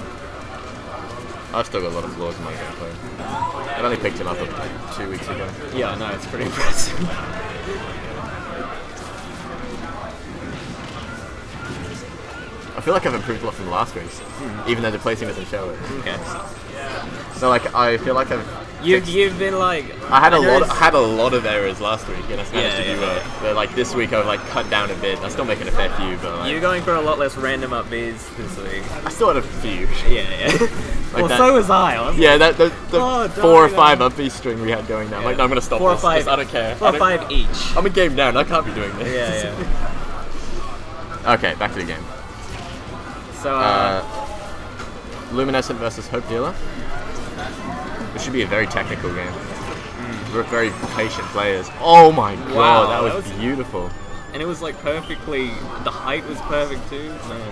I've still got a lot of flaws in my gameplay. I only picked him up like two weeks ago. Yeah, no, it's pretty impressive. I feel like I've improved a lot from the last race, even though the placing doesn't show it. Okay. So like, I feel like I've You've fixed- you've been like. I had a lot. noticed- I had a lot of errors last week, and I managed Yeah, to do yeah, well. yeah. But like this week, I've like cut down a bit. I'm still making a fair few, but like, You're going for a lot less random up Bs this week. I still had a few. Yeah, yeah. well, that- so was I. I was Yeah, that the, the Oh, four or darn. five up B string we had going now. I'm like, no, I'm gonna stop Four or this. five. 'cause I don't care. Four I or don't- five each. I'm in game now, and I can't be doing this. Yeah, yeah. Okay, back to the game. yeah. So, uh, Uh, Luminescent versus Hope Dealer. This should be a very technical game. We're very patient players. Oh my god, Wow, that was, that was- beautiful. and it was like perfectly. The height was perfect too. Man.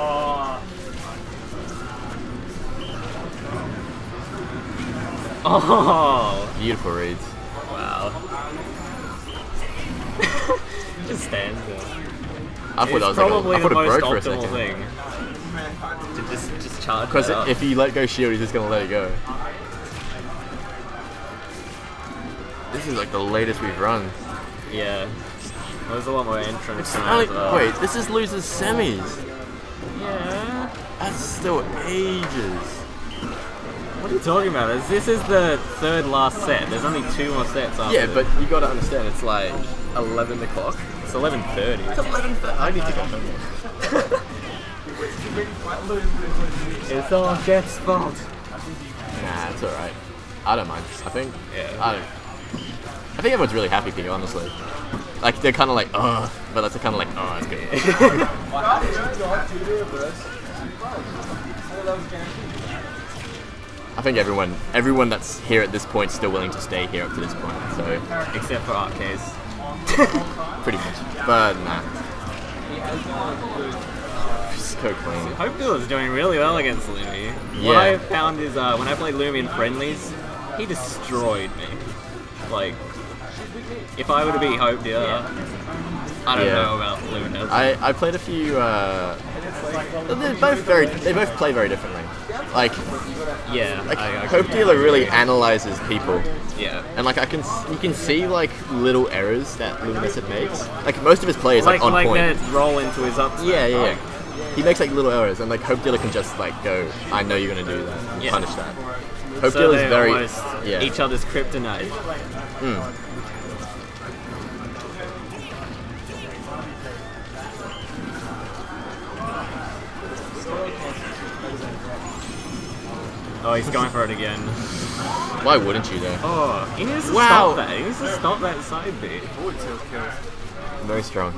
Oh, Beautiful reads. wow. Just stands there. I thought It's that was like a, probably I thought the it most broke for a optimal second. thing. To just just charge Because that up. if you let go shield, he's just gonna let it go. This is like the latest we've run. Yeah. There's a lot more entrance It's than only, as well. wait, this is losers semis. Yeah. That's still ages. What are you talking about? This- This is the third last set. There's only two more sets after Yeah, this. but you gotta understand, it's like eleven o'clock. It's eleven thirty. It's eleven thirty. I need to go home. It's all Jet's fault. Nah, it's alright. I don't mind. I think. Yeah. I don't. I think everyone's really happy for you, honestly. Like they're kind of like, oh, but that's kind of like, oh, it's good. I think everyone, everyone that's here at this point, is still willing to stay here up to this point. So Except for Arcades. pretty much. But nah. Just go clean. Hope Dealer's doing really well against Lumi. What Yeah. I found is uh, when I played Lumi in friendlies, he destroyed me. Like, if I were to be Hope Dealer, I don't Yeah. know about Luminous. I, I played a few. Uh, they're both very. They both play very differently. Like yeah, like I, I Hope can- Dealer really analyzes people, Yeah. and like I can s- you can see like little errors that Luminescent makes. Like most of his play is like, Like, on like point. that roll into his up. Yeah, yeah, yeah. He makes like little errors, and like Hope Dealer can just like go, I know you're gonna do that, and Yeah. punish that. Hope So Dealer's they're very almost yeah. each other's kryptonite. Mm. Oh, he's going for it again. Why wouldn't you though? Oh, he needs to Wow. stop that. He needs to stop that side B. Forward tilt kills. Very strong.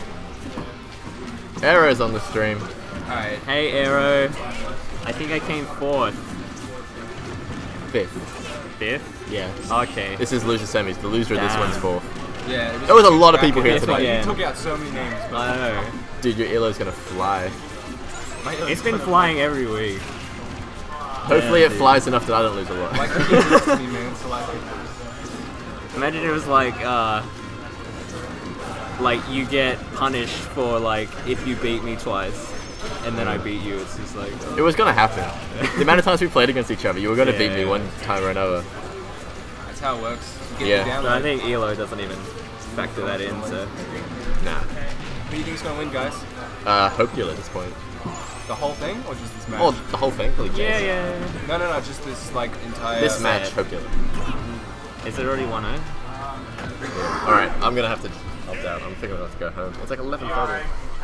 Arrows on the stream. Alright. Hey, Arrow. I think I came fourth. Fifth. Fifth? Yeah. Okay. This is loser semis. The loser of this Damn. one's fourth. Yeah. it There was a lot of people here Yes, tonight. again. You took out so many names, but I know. Dude, your elo's gonna fly. my It's been flying every week. Hopefully Yeah, it dude. flies enough that I don't lose a lot. like it gives to me, man. So like, Imagine it was like, uh, like you get punished for like if you beat me twice, and then I beat you. It's just like, It was gonna happen. The amount of times we played against each other, you were gonna Yeah, beat me yeah. one time or another. that's how it works. You get Yeah. me down. so I like, think Elo doesn't even factor that in. So Nah. who do you think's gonna win, guys? Uh, Hope Dealer at this point. The whole thing, or just this match? Oh, the whole thing? Probably yeah, James. yeah. No, no, no. Just this like entire. This match, Sad. Hope Dealer. Is it already one oh? Alright, I'm gonna have to opt out. I'm thinking I'll have to go home. It's like eleven thirty.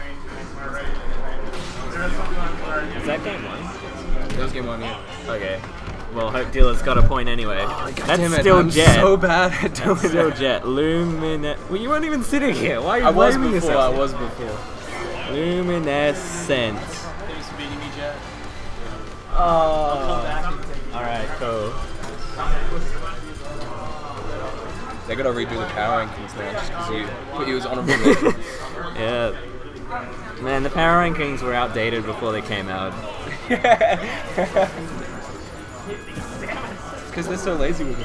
Is that game one? There's game one, yeah. Okay. Well, Hope Dealer's got a point anyway. That's Damn it, still I'm Jet. so bad at doing That's still that. Jet. Luminescent. Well, you weren't even sitting here. Why are you I was blaming before. yourself? I was before. Luminescent. Thanks for beating me, Jet. Oh. Alright, cool. They gotta redo the power rankings now, just because you put you as honorable mention. Yeah. Man, the power rankings were outdated before they came out. Because they're so lazy with it.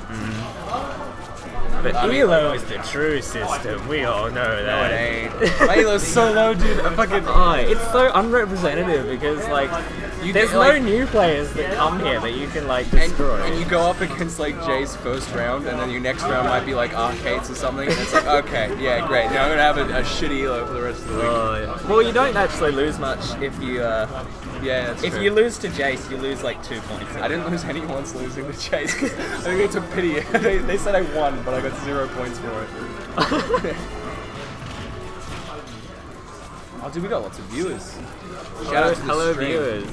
But I mean- Elo is the true system. We all know No, that. it ain't. My Elo's so low, dude. I fucking. Oh, it's so unrepresentative because like You there's get, no like- new players that come here that you can like And, destroy. and you go up against like Jay's first round, and then your next round might be like arcades or something. And it's like, okay, yeah, great. Now I'm gonna have a, a shitty Elo for the rest of the week. Oh, yeah. Well, you don't actually lose much if you uh, yeah, that's if true. you lose to Jace, you lose like two points. I didn't lose any once losing to Chase. 'Cause I think they took pity. they, they said I won, but I got zero points for it. Oh, dude, we got lots of viewers. Shout out to the Hello, stream. viewers.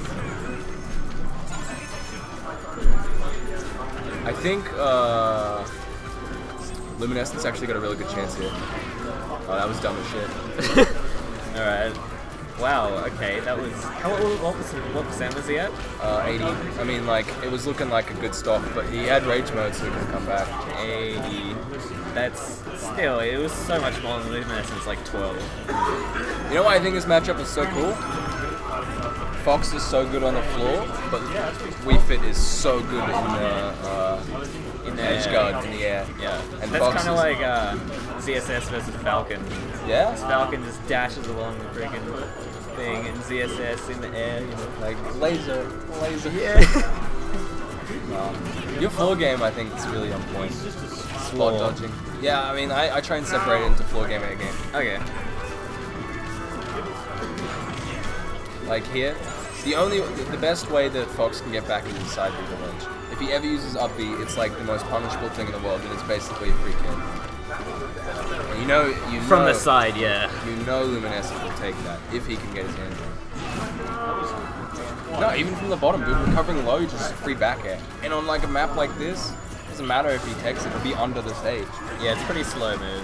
I think uh, Luminescence actually got a really good chance here. Oh, that was dumb as shit. All right. Wow. Okay, that was how what, what was what percent was he at? Uh, eighty. I mean, like, it was looking like a good stock, but he had rage mode, so he can come back. eighty. That's still it was so much more than Luminescence, like twelve. You know why I think this matchup is so cool? Fox is so good on the floor, but Wii Fit is so good in the uh, in the edge guard in the air. Yeah. And That's Fox kind of is- like uh, Z S S versus Falcon. Yeah, Falcon just dashes along the freaking thing, and Z S S in the air, you know. like laser, laser. Yeah. Um, your floor game, I think, is really on point. Spot Floor. dodging. Yeah, I mean, I, I try and separate it into floor game and air game. Okay. Like here, the only, the best way that Fox can get back is his side B to ledge. If he ever uses up B, it's like the most punishable thing in the world, and it's basically a free kill. And you know, you From know, the side, yeah. you know Luminescent will take that if he can get his hands on it. No, even from the bottom, dude, recovering low, just free back air. And on like a map like this, doesn't matter if he takes it, it'll be under the stage. Yeah, it's pretty slow move.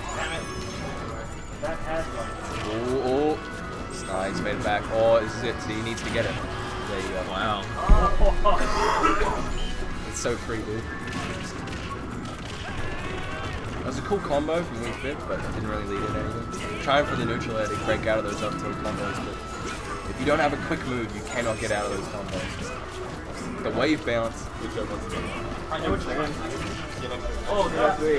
Oh, oh. Nah, he's made it back. Oh, this is it. See, he needs to get it. There you go. Wow. It's so free, dude. That was a cool combo from Wii Fit, but it didn't really lead to anything. Trying for the neutral air to break out of those up tilt combos, but if you don't have a quick move, you cannot get out of those combos. The wave bounce. Good job once again. I know what you're doing. Oh, that's weird.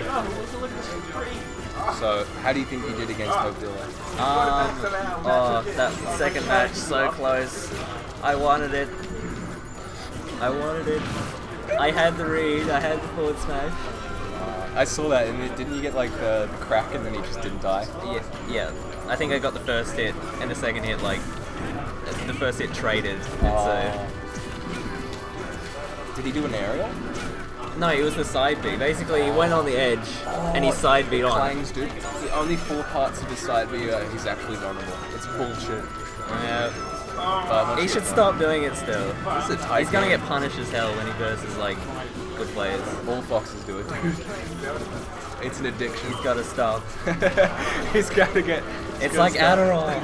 So, how do you think you did against Hope Dealer? Um, oh, that second match, so close. I wanted it. I wanted it. I had the read, I had the forward smash. I saw that, and it, didn't you get like the, the crack, and then he just didn't die? Yeah, yeah. I think I got the first hit, and the second hit, like, the first hit traded. And Oh. Did he do an aerial? so, no, it was the side B. Basically, he went on the edge, and he side B on. Clangs, dude. The only four parts of his side B are he's actually vulnerable. It's bullshit. Yeah. But He should stop doing it still. This is a tight He's gonna game. get punished as hell when he versus, like, good players. All foxes do it, dude. It's an addiction. He's gotta stop. He's gotta get. It's gotta like stop. Adderall.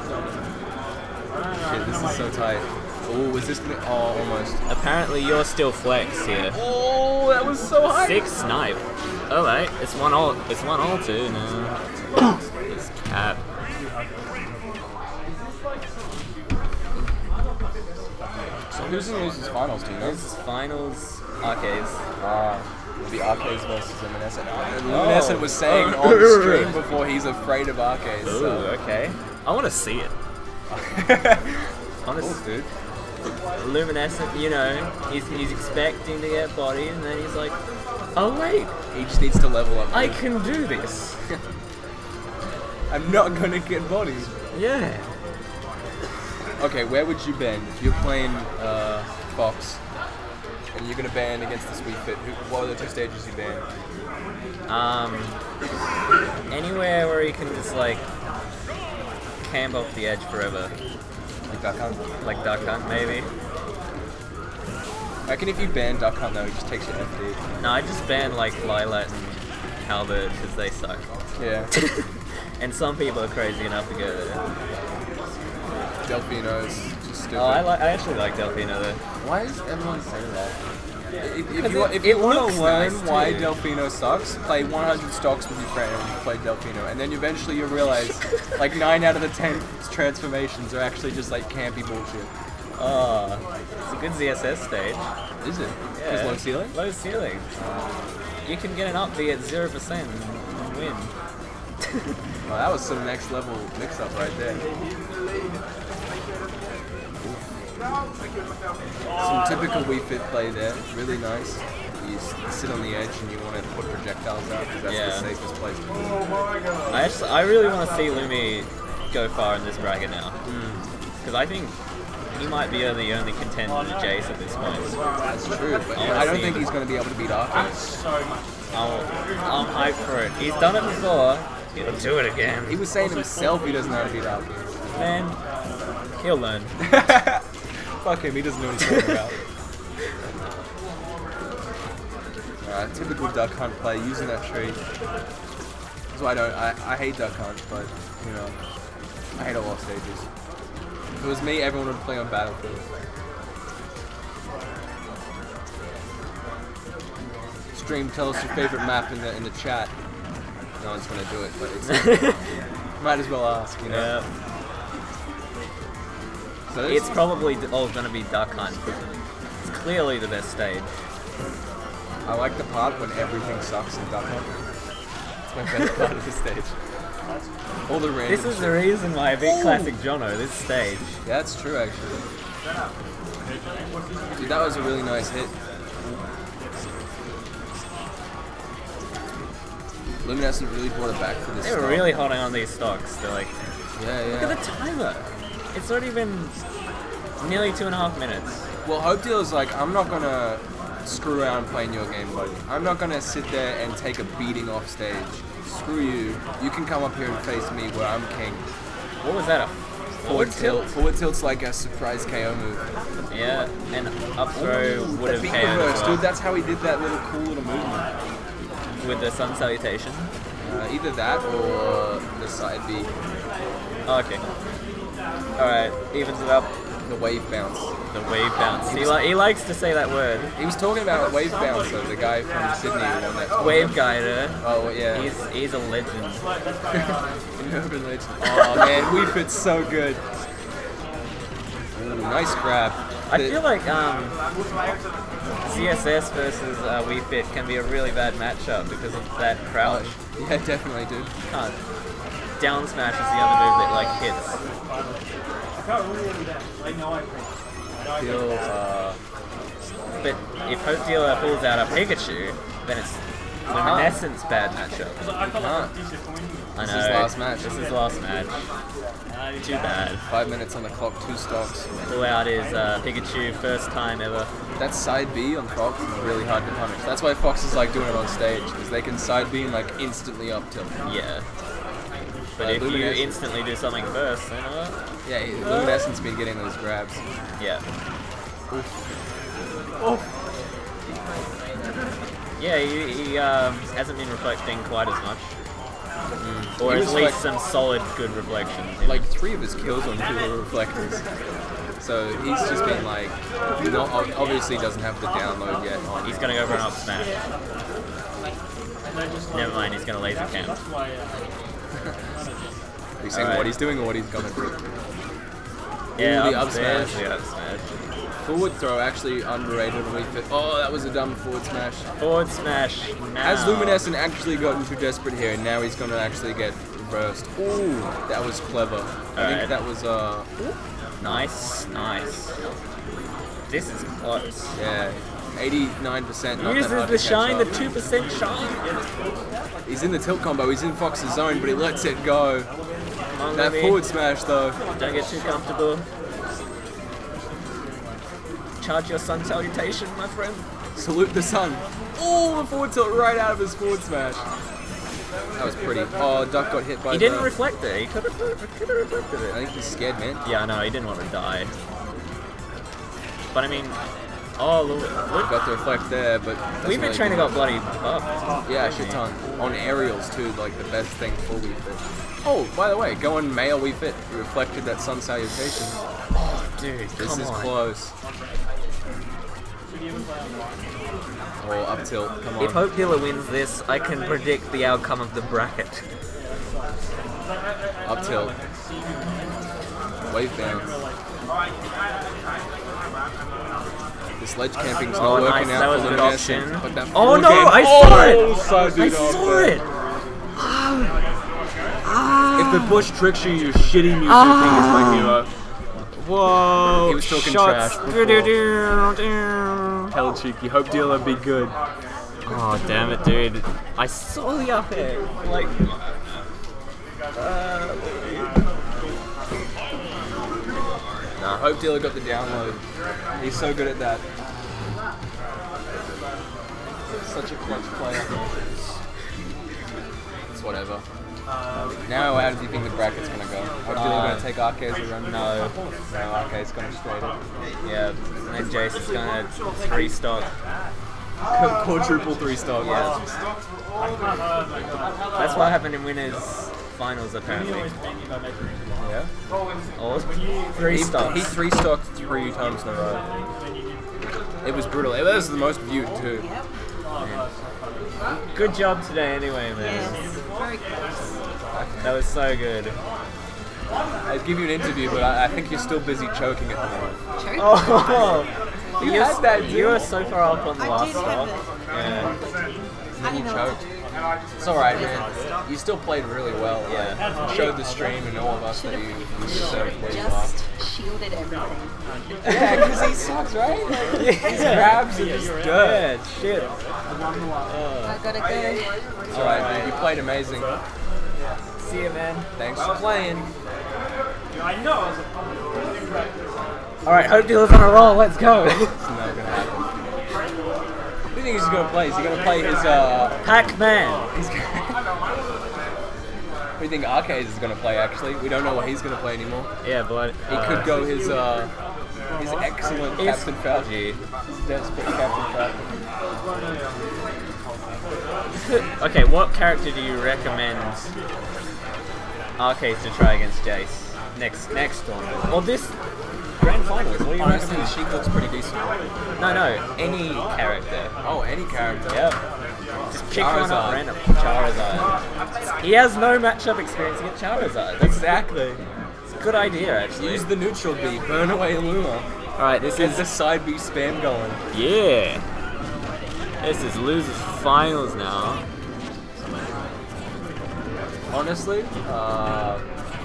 Shit, this is so tight. Oh, was this gonna? Oh, almost. Apparently, you're still flex here. Oh, that was so high. Six snipe. Oh wait, it's one all. It's one all two now. It's cap. So who's in loses finals, do you know? This is finals. Arcades. Ah, it'll be Arcades versus Luminescent. And Oh. Luminescent was saying on stream before he's afraid of Arcades. Ooh, So. okay. I want to see it. Honestly, Cool, dude. Luminescent. You know, he's he's expecting to get bodied, and then he's like, oh wait, He just needs to level up. I dude. can do this. I'm not gonna get bodied. Yeah. Okay, where would you ban if you're playing uh, Fox and you're gonna ban against the Sweet Fit? Who, what are the two stages you ban? Um, anywhere where he can just like camp off the edge forever, Like Duck Hunt? like Duck Hunt maybe. I reckon if you ban Duck Hunt though, he just takes your F D. No, I just ban like Lilat and Halberd because they suck. Yeah. And some people are crazy enough to go there. Delphino's just stupid. Oh, I like. I actually like Delphino though. Why does everyone say that? If, if 'Cause you, it- if it you want looks to learn nice, why too. Delphino sucks, play one hundred stocks with your friend and play Delphino, and then eventually you'll realize like nine out of the ten transformations are actually just like campy bullshit. Oh, it's a good Z S S stage. Is it? Yeah. Just low ceiling? Low ceiling. You can get an up B at zero percent and win. Well, that was some next level mix-up right there. Some typical Wii Fit play there. Really nice. You s- sit on the edge and you want to put projectiles out because that's Yeah. the safest place to be. I actually, I really want to see Lumi go far in this bracket now, because I think he might be the only contender to Jace at this point. That's true, but I wanna I don't see think him. he's going to be able to beat Arcade. I'll, I'm hyped for it. He's done it before. He'll do it again. He was saying himself he doesn't know how to beat Arcade. Man, he'll learn. Fuck him, he doesn't know what he's talking about. Alright, typical Duck Hunt play, using that tree. That's why I don't, I, I hate Duck Hunt, but, you know, I hate all stages. If it was me, everyone would play on Battlefield. Stream, tell us your favorite map in the in the chat. No one's gonna do it, but it's might as well ask, you know. Yeah. So this- It's probably d- all going to be Duck Hunt. It's clearly the best stage. I like the part when everything sucks in Duck Hunt. It's my favorite part of the stage. All the random This is the reason why I beat Classic Jono, this stage. Yeah, that's true actually. Dude, that was a really nice hit. Luminescent really brought it back for this They were start. really holding on these stocks. They're like, Yeah, yeah. look at the timer. It's already been nearly two and a half minutes. Well, Hope Dealer's like, I'm not gonna screw around playing your game, buddy. I'm not gonna sit there and take a beating off stage. Screw you. You can come up here and face me where I'm king. What was that? A Forward tilt. Forward tilt's like a surprise K O move. Yeah, and up throw would have Beat K O'd reverse, as well. dude. That's how he did that little cool little movement. With the sun salutation. Uh, either that or the side B, Oh, okay. Alright, evens it up. the wave bounce. The wave bounce. He, li- he likes to say that word. He was talking about wave bounce, though, the guy from Sydney who won that. Wave guider. Oh yeah. He's he's a legend. An urban legend. Oh man, Wii Fit's so good. Ooh, nice grab. I The- feel like um C S S versus uh, Wii Fit can be a really bad matchup because of that crouch. Yeah, definitely, dude. Can't. Down smash is the other move that like hits. I can't remember that. I know I think. Feel, uh, But if Hope Dealer pulls out a Pikachu, then it's Luminescence bad matchup. I felt Huh. like this is going. I This know. is last match. This is last match. Too bad. five minutes on the clock, two stocks. Pull out is uh, Pikachu, first time ever. That side B on Fox is really hard to punish. That's why Fox is like doing it on stage, because they can side B and like instantly up tilt. Yeah. But Uh, if you Luminescence- instantly do something first, then uh, Yeah, he- Luminescence been getting those grabs. yeah. Yeah, he, he um, hasn't been reflecting quite as much. Or He at was least like- some solid good reflections. in Like it. three of his kills on two were reflectors. So he's just been like, not obviously doesn't have the download yet on. He's gonna go run up smash. Never mind, he's gonna laser camp. Are you saying Alright. what he's doing or what he's gonna do? Yeah, Ooh, the up up smash. smash. Yeah, up smash. Forward throw actually underrated when we fit. Oh, that was a dumb forward smash. Forward smash. Now. Has Luminescent actually gotten too desperate here, and now he's gonna actually get reversed. Ooh, that was clever. I Alright. think that was uh, Nice, nice. This is close. yeah, eighty-nine percent. Not Uses that hard the to catch shine, the up. two percent shine. He's in the tilt combo. He's in Fox's zone, but he lets it go. Come on, That Lumi. forward smash though. Don't get too comfortable. Charge your sun salutation, my friend. Salute the sun. Oh, the forward tilt right out of his forward smash. That was pretty. Oh, Duck got hit by. He didn't the- reflect it. He could have could have reflected I it. think he's scared, man. Yeah, no, he didn't want to die. But I mean, oh look, look. Got the reflect there, but doesn't We've been really trying to do got much. bloody buffed. Yeah, a shit ton. On aerials too, like the best thing for Wii Fit. Oh, by the way, go on male Wii Fit. He reflected that sun salutation. Dude, This come is on. close. Oh, up tilt. Come on. If Hope Dealer wins this, I can predict the outcome of the bracket. Up tilt. Wave bounce. This ledge camping's not Oh, working nice. out That was for a good Luminescent, option. but that Oh forward no, game- I saw Oh, it! side I dude off saw there. it! If the bush tricks you, you shitty music thing is my hero. Whoa! He was talking shots. trash Do, do, before. do, do. Hell cheeky. Hope dealer be good. Oh damn it, dude! I saw the up air. Like, uh, Nah, Hope dealer got the download. He's so good at that. Such a clutch player. It's whatever. Now, how do you think the bracket's gonna go? Hope dealer Uh, gonna take Arce's a run? no. No, Arce's gonna straight it. Yeah, and then Jace is gonna three stock. Quadruple three star. Yeah. That's what happened in winners finals apparently. Yeah. Or three He, stocks. he three stocked three times in a row. It was brutal. It was the most viewed too. Good job today anyway, man. Yes, very close. That was so good. I'd give you an interview, but I, I think you're still busy choking at the moment. Choke. Oh, You you're, had that, you were so far up on the I Oh, last did stock. have it. Yeah. I didn't know Choked. that. It's alright, man. You still played really well. Yeah. Like, you showed the stream and all of us that you, you deserved where you are. Just shielded everything. Yeah, because he sucks, right? Like, his grabs are just dirt. Yeah, shit. I gotta go. Alright, man. You played amazing. See ya, man. Thanks for playing. I know. Alright, Hope Dealer's on a roll, let's go. It's not gonna happen. What do you think he's gonna play? Is he gonna play his, uh... Pac-Man. He's gonna... What do you think Arcades is gonna play, actually? We don't know what he's gonna play anymore. Yeah, but He could go his, uh... his excellent Is- Captain Falcon. His desperate Captain Falcon. Okay, what character do you recommend Arcades to try against Jace next next tournament? Or this grand finals? What do you Honestly, recommend? the Sheik looks pretty decent. No, no, any character. Oh, any character. Yep. Just pick one up Charizard. random. Charizard. He has no matchup experience against Charizard. That's Exactly. it's a good idea, actually. Use the neutral B, burn away Luma. Alright, this Get is the side B spam going. yeah. This is losers finals now. Honestly, uh,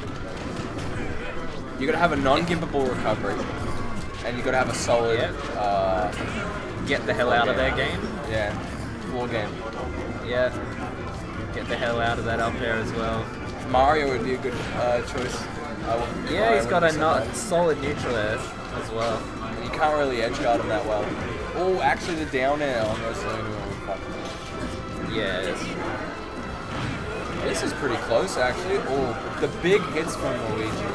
you gotta have a non-giveable recovery, and you gotta have a solid. Yep. Uh, Get the hell out of their game. yeah, floor game. Yeah. Get the hell out of that up air as well. Mario would be a good uh, choice. I would, Yeah, I he's got a wouldn't say not that. solid neutral air as well. You can't really edge guard him that well. Oh, actually, the down air on Rosalina would fuck him. Yeah, it's This is pretty close, actually. Oh, the big hits from Luigi.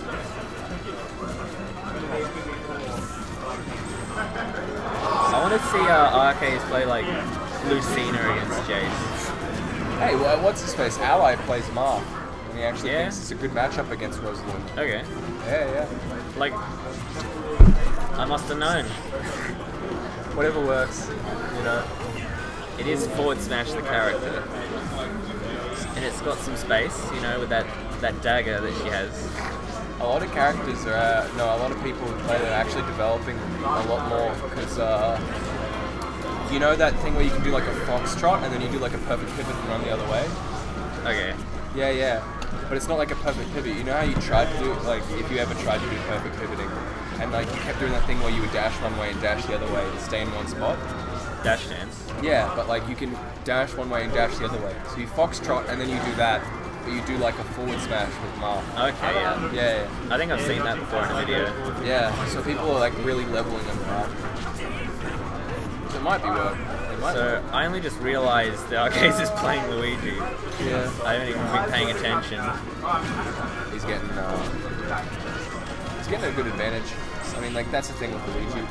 I want to see uh, Arcades play like Lucina against Jace. Hey, wha- what's his face? Ally plays Marth, and he actually Yeah? thinks it's a good matchup against Rosalind. Okay. Yeah, yeah. Like, I must have known. Whatever works, you know. It is forward smash the character. And it's got some space, you know, with that, that dagger that she has. A lot of characters are, uh, no, a lot of people who play it are actually developing a lot more, because, uh, you know that thing where you can do like a foxtrot and then you do like a perfect pivot and run the other way? Okay. Yeah, yeah. But it's not like a perfect pivot. You know how you tried to do, like, if you ever tried to do perfect pivoting, and like you kept doing that thing where you would dash one way and dash the other way and stay in one spot? Dash dance. Yeah, but like you can dash one way and dash the other way. So you foxtrot and then you do that, but you do like a forward smash with Marth. Okay, yeah. Yeah, I think I've seen that before in a video. yeah. Yeah, so people are like really leveling them up. So it might be work. It might So I only just realised the Arcades is playing Luigi. Yeah. I haven't even been paying attention. He's getting, uh, he's getting a good advantage. I mean, like, that's the thing with Luigi.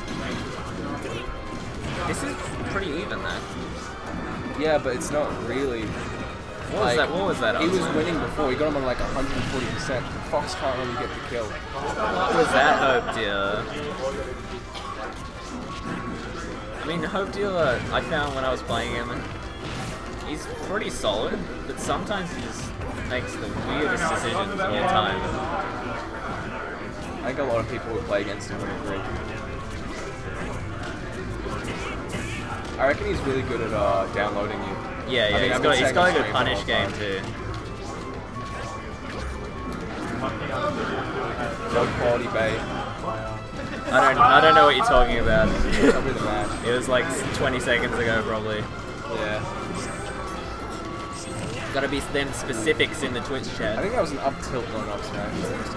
This is pretty even though. Yeah, but it's not really. What was that? What was that? He was on? winning before. He got him on like one hundred forty percent. Fox can't really get the kill. What was that, Hope Dealer? I mean, Hope Dealer, I found when I was playing him, he's pretty solid, but sometimes he just makes the weirdest decisions all the time. I think a lot of people who play against him would agree. I reckon he's really good at uh, downloading you. Yeah, yeah, I mean, he's I've got been he's saying got a this good for punish a game long too. Low quality bait. I don't I don't know what you're talking about. Probably the match. It was like twenty seconds ago probably. Yeah. Gotta be them specifics in the Twitch I chat. think that was an up tilt, not an up smash.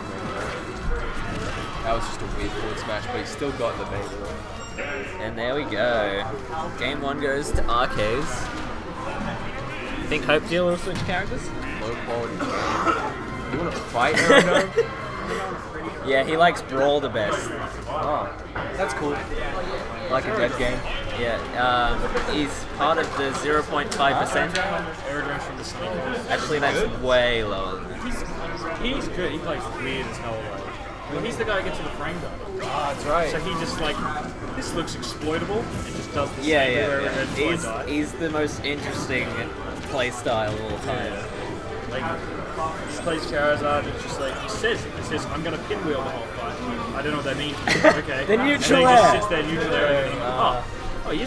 That was just a weird forward smash, but he still got the bait. And there we go. Game one goes to Arcades. Think Hope Dealer will switch characters? Low quality. You want to fight Naruto? Yeah, he likes Brawl the best. Oh, that's cool. Like a dead game. Yeah, um, he's part of the zero point five percent. Aerodrome from the Sonic. Actually, that's way lower than that. He's, he's good. He plays weird as hell, though. Well, he's the guy who gets to the frame though. Ah, that's right. So he just like, this looks exploitable and just does the Yeah, same yeah, everywhere yeah. until I He's, die. he's the most interesting play style of all time. Like, he plays Charizard, it's just like, he says, he says, I'm gonna pinwheel the whole fight. I don't know what that means. Okay. The neutral and then he just air. sits there neutral air and thinking, oh, oh, he is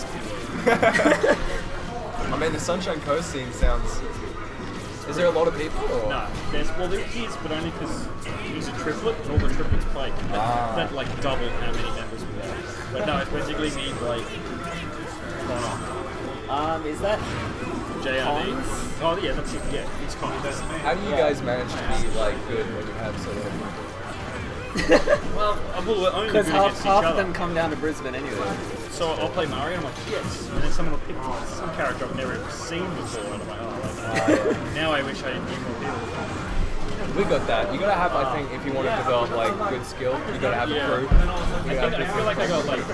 I mean, the Sunshine Coast scene sounds. Is there a lot of people? Or? No, there's, well, there is, but only because he's a triplet and all the triplets play. That, Ah. that like double how many members we have. But no, it's basically me, Blake, Connor, Um, is that J R D. Cons? Oh yeah, that's it. Yeah, it's Connor. That's me. How do you guys manage to be like good when you have so many people? Well, uh, well, we're only Because good half, against half each of other. them come down to Brisbane anyway. So I'll play Mario, and I'm like, yes. And then someone will pick some character I've never ever seen before, and I'm like, oh, like, now I wish I knew more people. We got that. You gotta have, I think, if you want to develop like good skill, you gotta have a Yeah. crew. I, think, I feel like I got like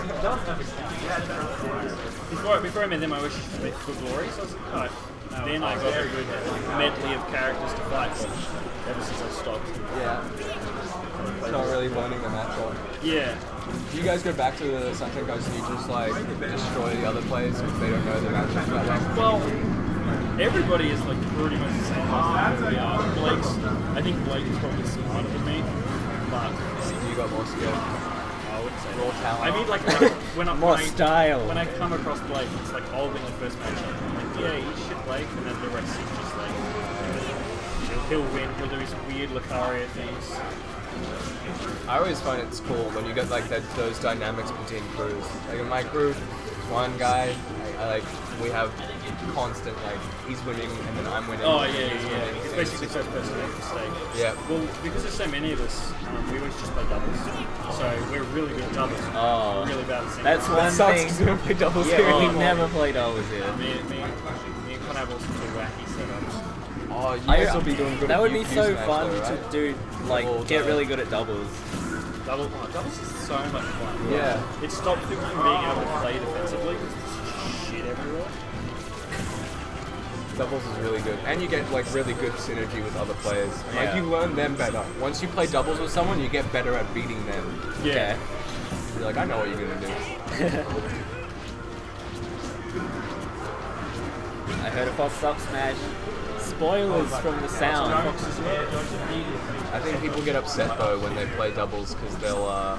before before I met them, I wish they for glory. So I was like, alright. Then I got a good medley of characters to fight. But ever since I stopped, Yeah. It's not really learning the matchup. yeah. Do you guys go back to the Sunshine Coast and you just like destroy the other players because they don't know the matchup that well? Well, everybody is like pretty much the same level. We are. Blake's. I think Blake is probably smarter than me, but You got more skill. uh, I wouldn't say Raw that. talent. I mean, like when, I- when I'm More when I- style. When I come across Blake, it's like I'll be in the first match. I'm like, yeah, he's shit Blake, and then the rest is just like he'll, he'll win. He'll do his weird Lucario things. I always find it's cool when you get like that, those dynamics between crews. Like in my crew, one guy, I, I like we have constant like he's winning and then I'm winning. Oh and yeah, he's yeah, yeah. winning. It's basically first person to make the stage. Yeah. Well, because there's so many of us, um, we always just play doubles. So we're really good at doubles. Oh. We're really bad at singles. That's one That sucks thing. 'cause we don't play doubles Yeah, here we anymore. never played doubles here. Me, me, me and Con have all sorts of wacky setups. Oh, you I- guys will be doing good. that at would be U Q so Smash fun though, right? to do, like, Double, get uh, really good at doubles. Double, oh, doubles is so much fun. Yeah. It stops people from being able to play defensively because there's shit everywhere. Doubles is really good, and you get like really good synergy with other players. Like Yeah. you learn them better. Once you play doubles with someone, you get better at beating them. Yeah. You're like, I know what you're gonna do. I heard a Fox up smash. Spoilers from the sound. I think people get upset though when they play doubles because they'll. Uh,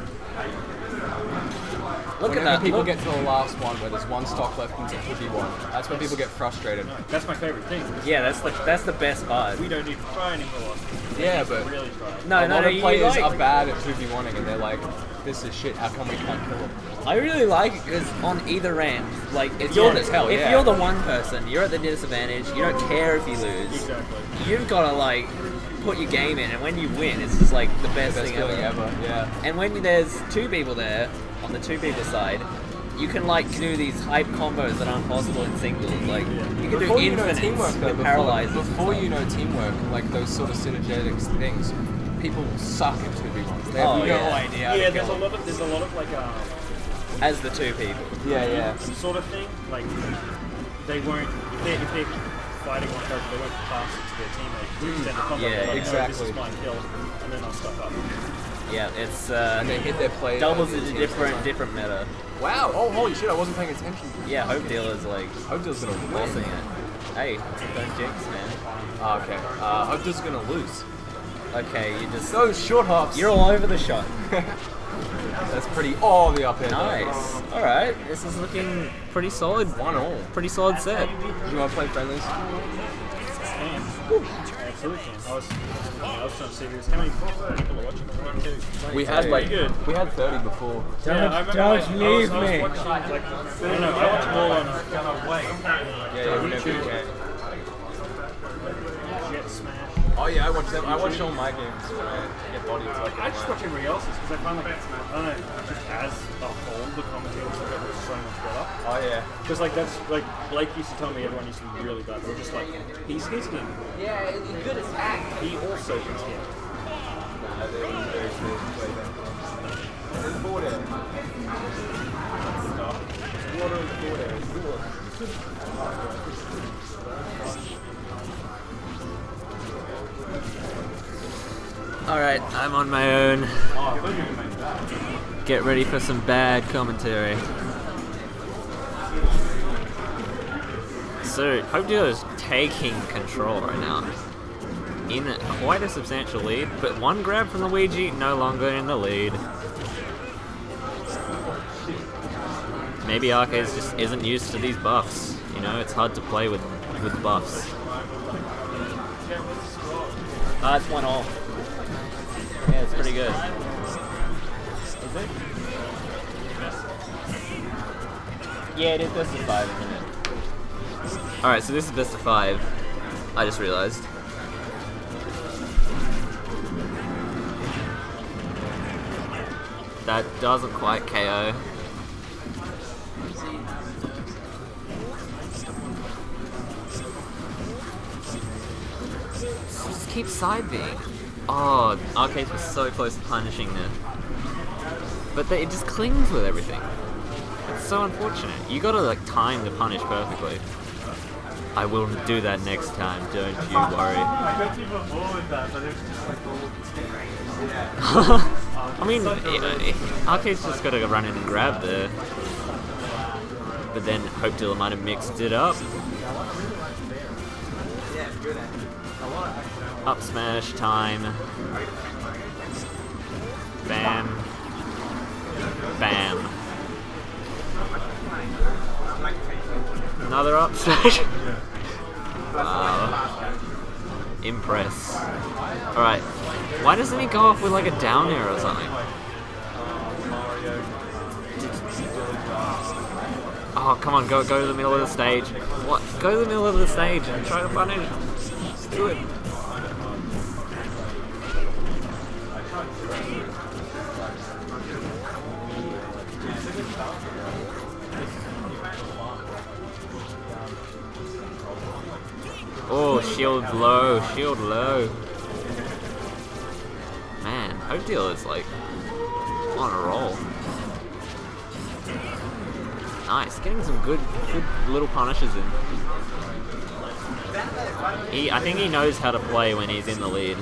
Look at whenever that. people Look. get to the last one where there's one stock left and it's a two v one. That's when people get frustrated. That's my favourite thing. Yeah, that's the that's the best part. We don't even try anymore. Yeah, but Really try. No, a no, lot no. of You players like, are bad at two v one-ing and they're like, this is shit. How come we can't kill them? I really like it because on either end, like if It's you're fun as hell, if yeah. you're the one person, you're at the disadvantage. You don't care if you lose. Exactly. You've got to like put your game in, and when you win, it's just like the best, Best thing feeling ever. ever. Yeah. And when there's two people there on the two people side, you can like do these hype combos that aren't possible in singles. Like you can Before do you know infinites teamwork, though, with before, paralyzes. before you know teamwork, like those sort of synergetic things, people suck at two v ones. They have Oh, no yeah. idea. how to Yeah, kill there's a them. lot of there's a lot of like um, As the two people. Yeah, yeah. sort of thing. Like they won't if they're, if they're fighting one character, they won't pass it to their teammate to extend the combo. Yeah, They're like, exactly. No, this is my kill, and then I'll stuff up. Yeah, it's uh, And they hit their play. doubles uh, is a teams different sometimes. different meta. Wow! Oh, holy shit! I wasn't paying attention. Yeah, Hope Dealer's like Hope Dealer's gonna bossing win. it. Hey, don't jinx, man. Ah, okay. Uh, Hope Dealer's gonna lose. Okay, you just Those short hops. you're all over the shot. That's pretty. Oh, the up air. though. Nice. All right, this is looking pretty solid. One all. Pretty solid set. Do you want to play friendlies? Can. Absolutely can. I was, I was trying to see who's, how many people are watching. twenty-two. We had like Pretty good. we had thirty before. Yeah, I remember don't like, I was, leave I was me. watching, like, I don't know, I watch more on Yeah, yeah, whenever you can. Jet Smash. Oh yeah, I watch them. I watch all my games when I get bodied. So I I can just watch everybody else's because I find like, I don't know, just as a whole, the commentary was like, so much better. Oh yeah. Because like that's like Blake used to tell me everyone used to be really bad. We're just like he's his him. Yeah, he's good attack. He also is him. Nah, they're very good. There's board air. Water and board air is good. Alright, I'm on my own. Get ready for some bad commentary. So, Hope Dealer is taking control right now. In quite a substantial lead, but one grab from Luigi, no longer in the lead. Maybe Arcades just isn't used to these buffs. You know, it's hard to play with, with buffs. Ah, it's one all. Yeah, it's pretty good. Is it? Yeah, it is best of five, isn't it? Alright, so this is best of five. I just realized. That doesn't quite K O. Just keep side being. Oh, Arcades was so close to punishing there. But they, it just clings with everything. It's so unfortunate. You gotta like time the punish perfectly. I will do that next time, don't you worry. I mean, it, Arcade's just gotta run in and grab there. But then Hope Dealer might have mixed it up. Up smash time. Bam. Bam. Another up smash. Wow. Impress. Alright. Why doesn't he go off with like a down air or something? Oh, come on, go go to the middle of the stage. What? Go to the middle of the stage and try to punish. Just do it. Oh, shield low, shield low. Man, Hope Deal is like on a roll. Nice, getting some good, good little punishes in. He, I think he knows how to play when he's in the lead.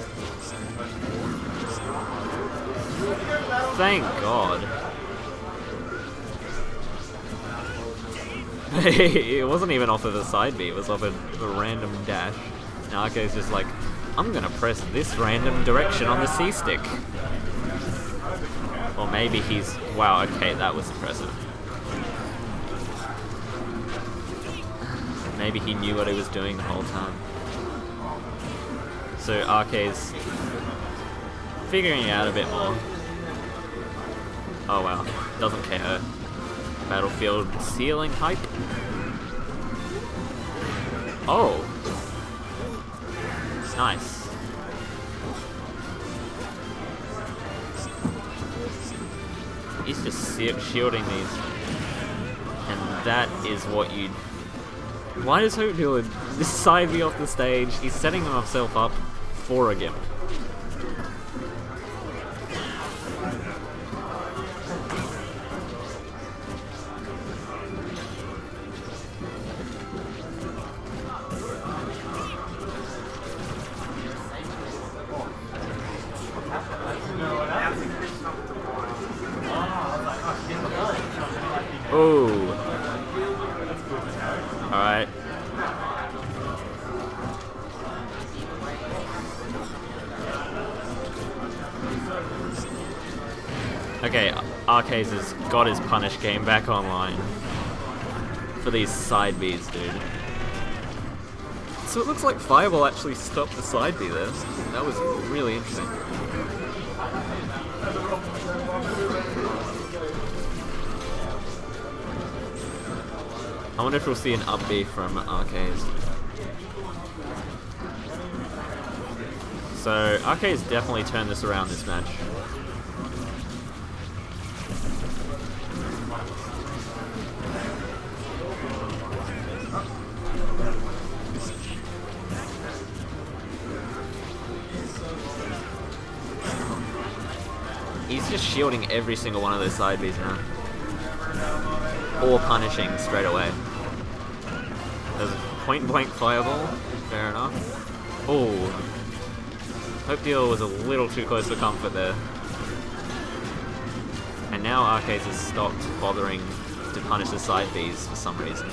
Thank God. It wasn't even off of a side B, it was off of a random dash. Now Arce's just like, I'm gonna press this random direction on the C stick. Or maybe he's, wow, okay, that was impressive. Maybe he knew what he was doing the whole time. So Arce's figuring it out a bit more. Oh wow, doesn't care. Battlefield ceiling hype. Oh. Nice. He's just shielding these. And that is what you... Why does Hope Deal this side B off the stage? He's setting himself up for a gimp. Oh. Alright. Okay, Arce's has got his punish game back online for these side Bs, dude. So it looks like Fireball actually stopped the side B there. That was really interesting. I wonder if we'll see an up B from Arce's. So Arce's definitely turned this around this match. He's just shielding every single one of those side Bs now. Or punishing straight away. There's a point blank fireball, fair enough. Oh, Hope Deal was a little too close for comfort there. And now Arce's has stopped bothering to punish the side Bs for some reason.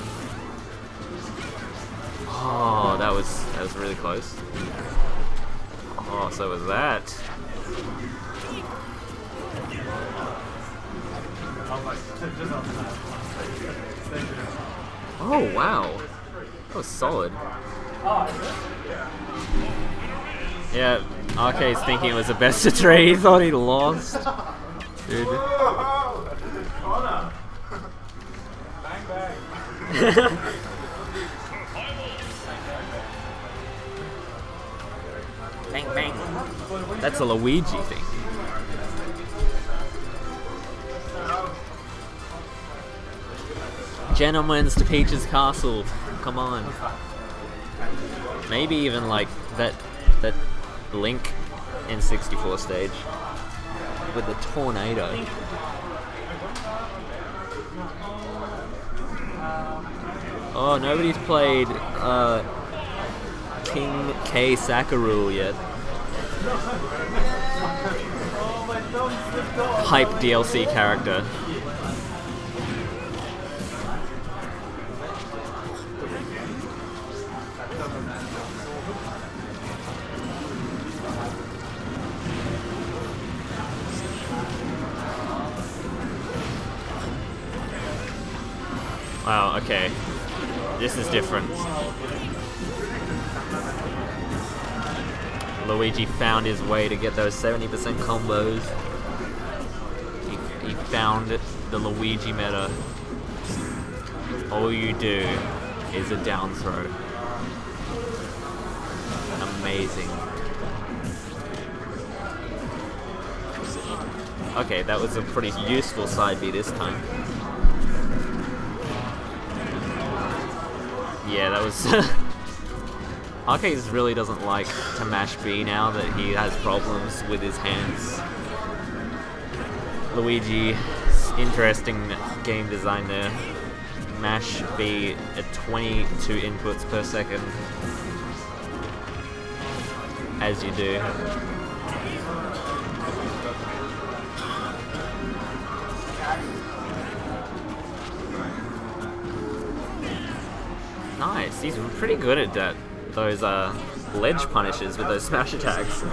Oh, that was that was really close. Oh, so was that. Oh wow, that was solid. Yeah, Arce's thinking it was a best of three. He thought he lost, dude. Bang bang. That's a Luigi thing. Gentlemen's to Peach's Castle. Come on. Maybe even like that that Link in sixty-four stage with the tornado. Oh, nobody's played uh, King K. Sakurul yet. Hype D L C character. Oh, okay. This is different. Luigi found his way to get those seventy percent combos. He, he found the Luigi meta. All you do is a down throw. Amazing. Okay, that was a pretty useful side B this time. Yeah, that was... Arcades really doesn't like to mash B now that he has problems with his hands. Luigi, interesting game design there. Mash B at twenty-two inputs per second. As you do. Nice, he's pretty good at that. Those uh, ledge punishes with those smash attacks.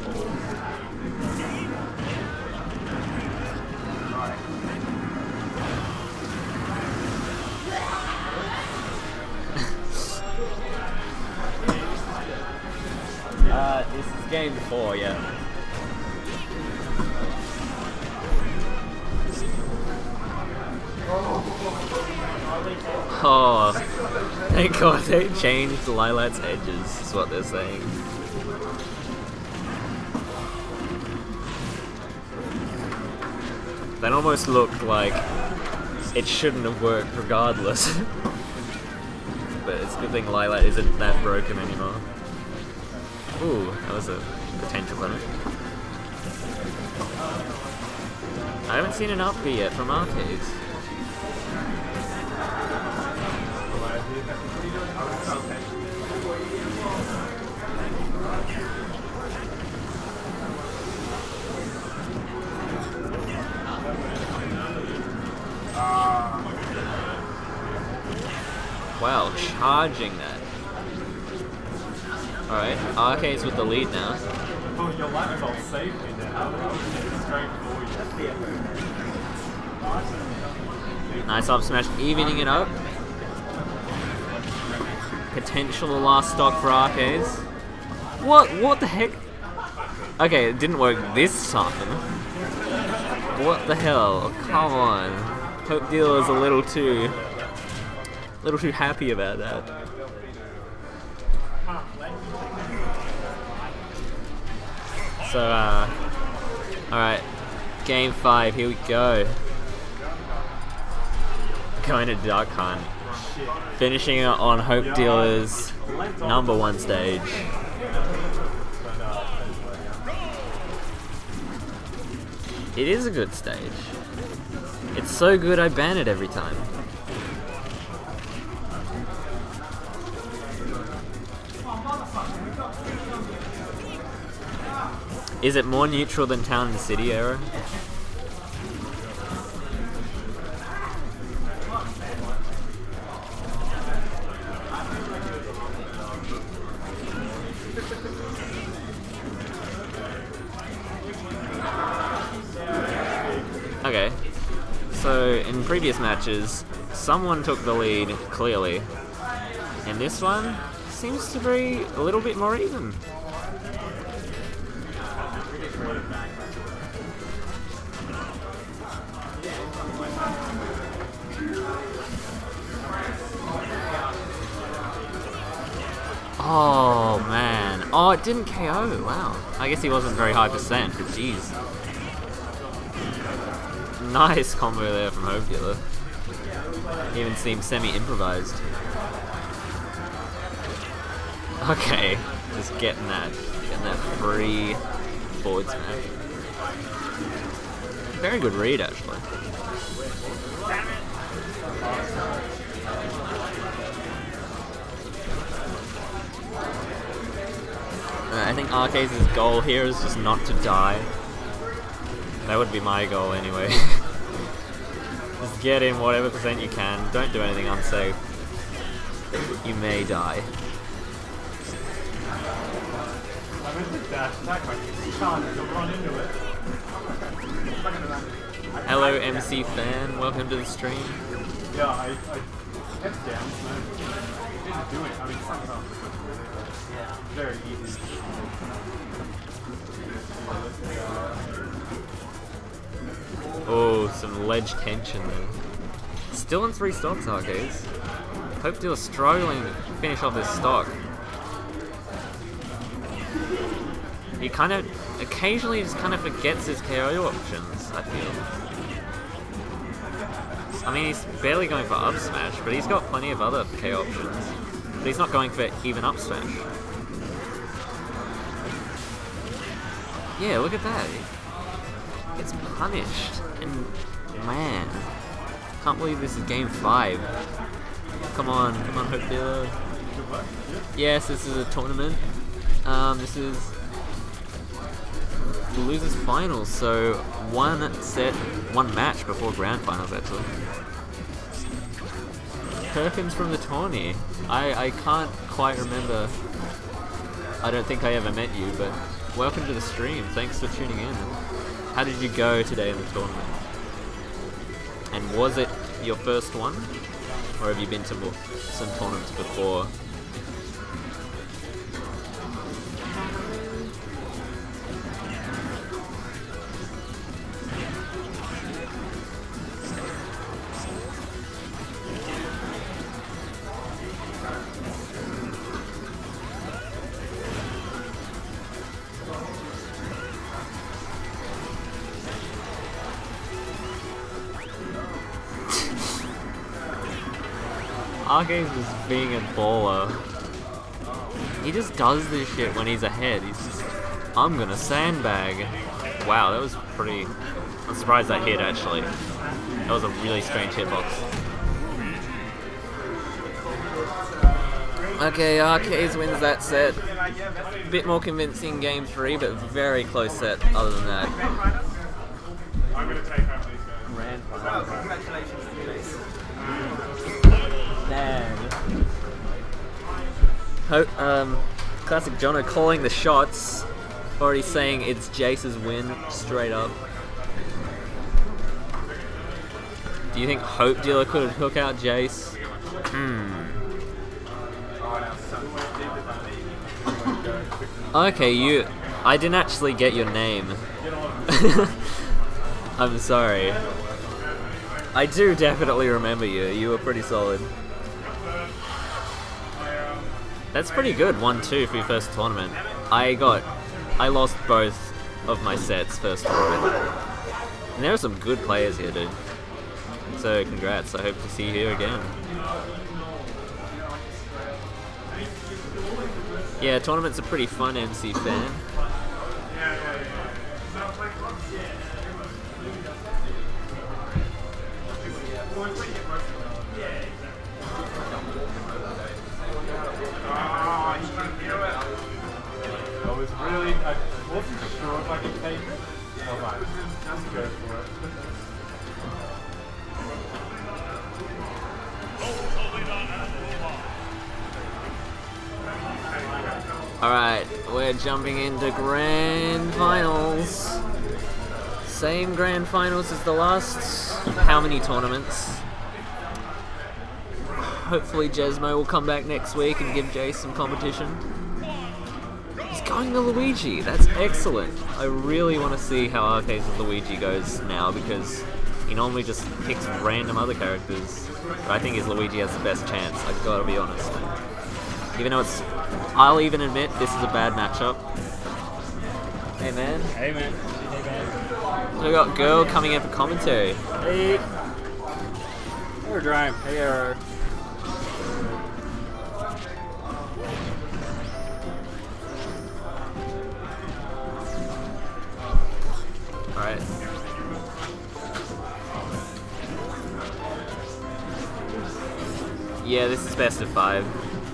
uh, this is game four, yeah. Oh, thank God they changed Lilat's edges, is what they're saying. That almost looked like it shouldn't have worked regardless. But it's a good thing Lilat isn't that broken anymore. Ooh, that was a potential limit. I haven't seen an up B yet from Arcades. Wow, charging that. Alright, Arcades with the lead now. Oh, your light bulb saved me now. Straight for you. Nice up smash, evening it up. Potential last stock for Arcades. What? What the heck? Okay, it didn't work this time. What the hell? Come on. Hope Dealer's a little too... little too happy about that. So, uh... alright. Game five, here we go. Going to Duck Hunt. Finishing it on Hope Dealer's number one stage. It is a good stage. It's so good I ban it every time. Is it more neutral than Town and City era? Okay, so in previous matches, someone took the lead clearly, and this one seems to be a little bit more even. Oh man, oh it didn't K O, wow. I guess he wasn't very high percent, but jeez. Nice combo there from Hope Dealer. Even seems semi-improvised. Okay, just getting that, getting that free forward smash. Very good read, actually. Uh, I think Arcades' goal here is just not to die. That would be my goal anyway. Just get in whatever percent you can. Don't do anything unsafe. You may die. Hello M C fan, welcome to the stream. Yeah, I, I Heads down, no. Didn't do it. I mean, sometimes it's very easy. Oh, some ledge tension there. Still in three stocks, Arcades. Hope Dealer struggling to finish off this stock. He kind of, occasionally just kind of forgets his K O options, I feel. I mean, he's barely going for up smash, but he's got plenty of other K O options. But he's not going for even up smash. Yeah, look at that. He gets punished. And man, can't believe this is game five. Come on, come on, Hope Dealer. Yes, this is a tournament. Um, this is the losers finals, so one set, one match before grand finals actually. Perkins from the tourney. I, I can't quite remember. I don't think I ever met you, but welcome to the stream. Thanks for tuning in. How did you go today in the tournament? And was it your first one? Or have you been to more, some tournaments before? Arcades was being a baller. He just does this shit when he's ahead. He's just, I'm gonna sandbag. Wow, that was pretty... I'm surprised that hit, actually. That was a really strange hitbox. Okay, Arcades wins that set. Bit more convincing game three, but very close set other than that. I'm going to take home these guys. Grand Well, congratulations to you. Man. Ho um, Classic Jono calling the shots. Already saying it's Jace's win, straight up. Do you think Hope Dealer could hook out Jace? Hmm. Okay, you... I didn't actually get your name. I'm sorry. I do definitely remember you. You were pretty solid. That's pretty good, one two for your first tournament. I got... I lost both of my sets first tournament. And there are some good players here, dude. So congrats, I hope to see you here again. Yeah, tournaments are pretty fun, M C fan. I was really, I wasn't sure if I could take it. Alright, let's go for it. Alright, we're jumping into grand finals. Same grand finals as the last how many tournaments? Hopefully Jesmo will come back next week and give Jace some competition. He's going to Luigi, that's excellent. I really want to see how Arcades of Luigi goes now because he normally just picks random other characters. But I think his Luigi has the best chance, I've got to be honest. Even though it's... I'll even admit this is a bad matchup. Hey man. Hey man. Hey man. So we got Girl coming in for commentary. Hey. Or Drime. Hey Arrow. Alright. Yeah, this is best of five.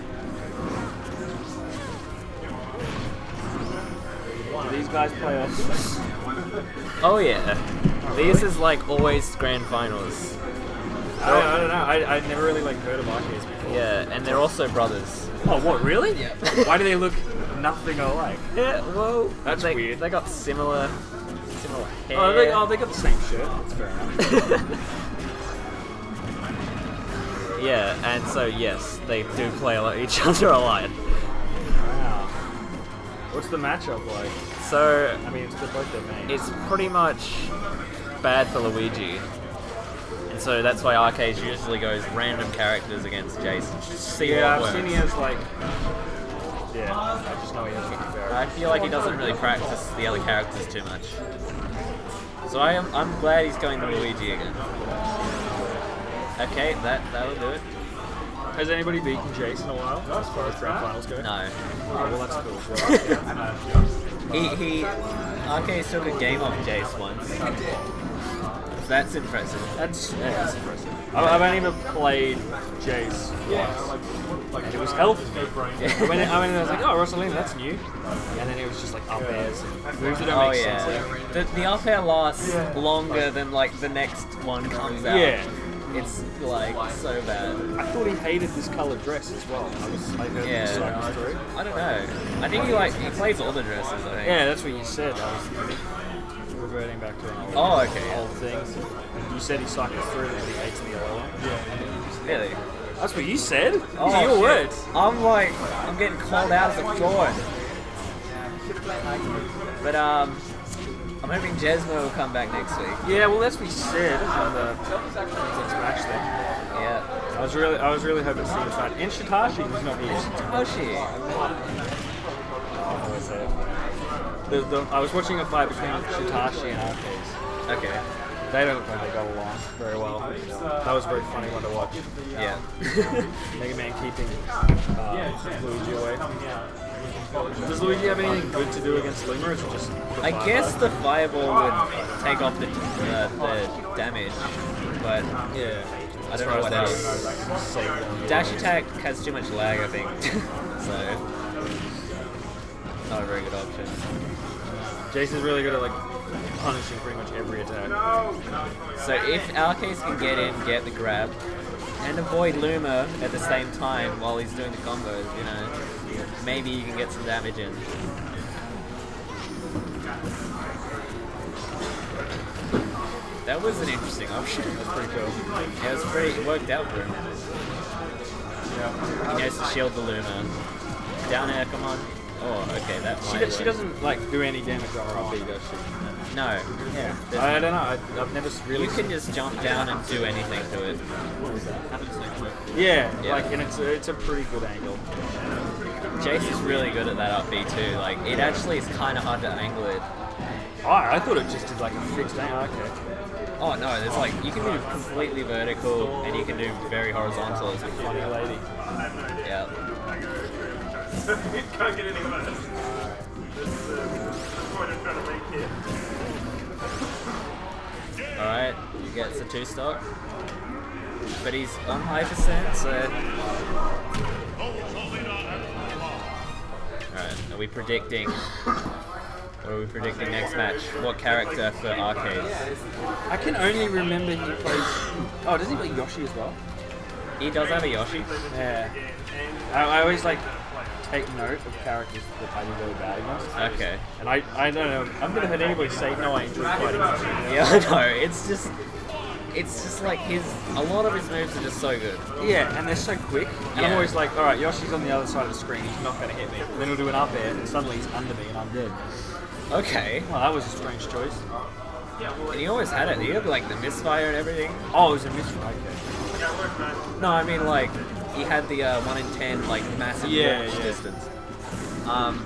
Do these guys play off? Oh yeah. This is like always grand finals. I don't, I don't know. I, I never really like heard of Arcades before. Yeah, and they're also brothers. Oh, what, really? Yeah. Why do they look nothing alike? Yeah, well, That's they, weird. They got similar, similar hair. Oh they, oh, they got the same shirt. That's fair enough. Yeah, and so yes, they do play a lot, each other a lot. Wow. What's the matchup like? So I mean, it's they're both their main. it's pretty much bad for Luigi. And so that's why Arcades usually goes random characters against Jason. Just to see yeah, what I've works. seen he has like. Yeah, I just know he has fifty barrels. I feel like he doesn't really practice the other characters too much. So I am I'm glad he's going to Luigi again. Okay, that that'll do it. Has anybody beaten Jace in a while, as far as grand finals go? No. Oh, well, that's cool. Well, He he Arcades took a game off Jace once. That's impressive. that's, yeah, that's impressive. I've, I've only ever played Jace once. And it was healthy. I went in, I went in and I was like, oh, Rosalina, that's new. And then it was just like up airs and moves that don't Oh make yeah. sense. The the up air lasts longer than like the next one comes out. Yeah. It's like so bad. I thought he hated this coloured dress as well. I was, I heard Yeah. the side story. I don't know. I think he like he plays all the dresses, I think. Yeah, that's what you said. I was reverting back to an old, Oh, okay, yeah. old thing. And you said he cycles through and he hates the yellow one. Yeah. Really? That's what you said? These Oh, are your shit. words. I'm like, I'm getting called out as a fraud. But um, I'm hoping Jesmo will come back next week. Yeah, well, that's what he said on the Smash thing. Yeah. I was really, I was really hoping to see him fight. And Shitashi was not here. Oh shit. I always say it. The, the, I was watching a fight between Shitashi and Arcades. Okay. They don't look like they got along very well. That was a very funny one to watch. Yeah. Mega Man keeping uh, Luigi away. Does Luigi have anything good to do against Luma, or is it just the I fireball? guess the fireball would take off the uh, the damage, but Yeah. I don't know what else. else. Dash attack has too much lag, I think. So not a very good option. Jason's really good at like punishing pretty much every attack. So if Arcades can get in, get the grab, and avoid Luma at the same time while he's doing the combos, you know, maybe you can get some damage in. That was an interesting option. That's pretty cool. Yeah, it was pretty, it worked out for him. He knows to shield the Luma. Down air, come on. Oh, okay, that She, might do- she work. doesn't like do any damage on R B, does she? No. Yeah. There's I don't know. I, I've never really. You can just jump down and do anything to it. Yeah, Yeah. like, and it's a, it's a pretty good angle. Jace is really good at that up B too. Like, it actually is kind of hard to angle it. Oh, I thought it just did like a fixed angle. Okay. Oh no, there's like, you can do completely vertical and you can do very horizontal as a Funny lady. Yeah. Can't get anything about this. This is the point I'm trying to make here. Alright, he gets a two stock. But he's on high percent, so. Alright, are we predicting? What are we predicting next match? What character for Arcades? I can only remember he plays. Oh, does he play Yoshi as well? He does have a Yoshi. Yeah. I, I always like take note of characters that I do really bad against. Okay. And I, I don't know. I've never heard anybody say no. I enjoy fighting Yoshi. Yeah, I know. It's just, it's just like his. A lot of his moves are just so good. Yeah, and they're so quick. And I'm Yeah. always like, all right, Yoshi's on the other side of the screen. He's not going to hit me. And then he'll do an up air, and suddenly he's under me, and I'm dead. Okay. Well, that was a strange choice. And he always had it. He had like the misfire and everything. Oh, it was a misfire. Okay. No, I mean like he had the uh, one in ten like massive Yeah, launch yeah. distance. Um.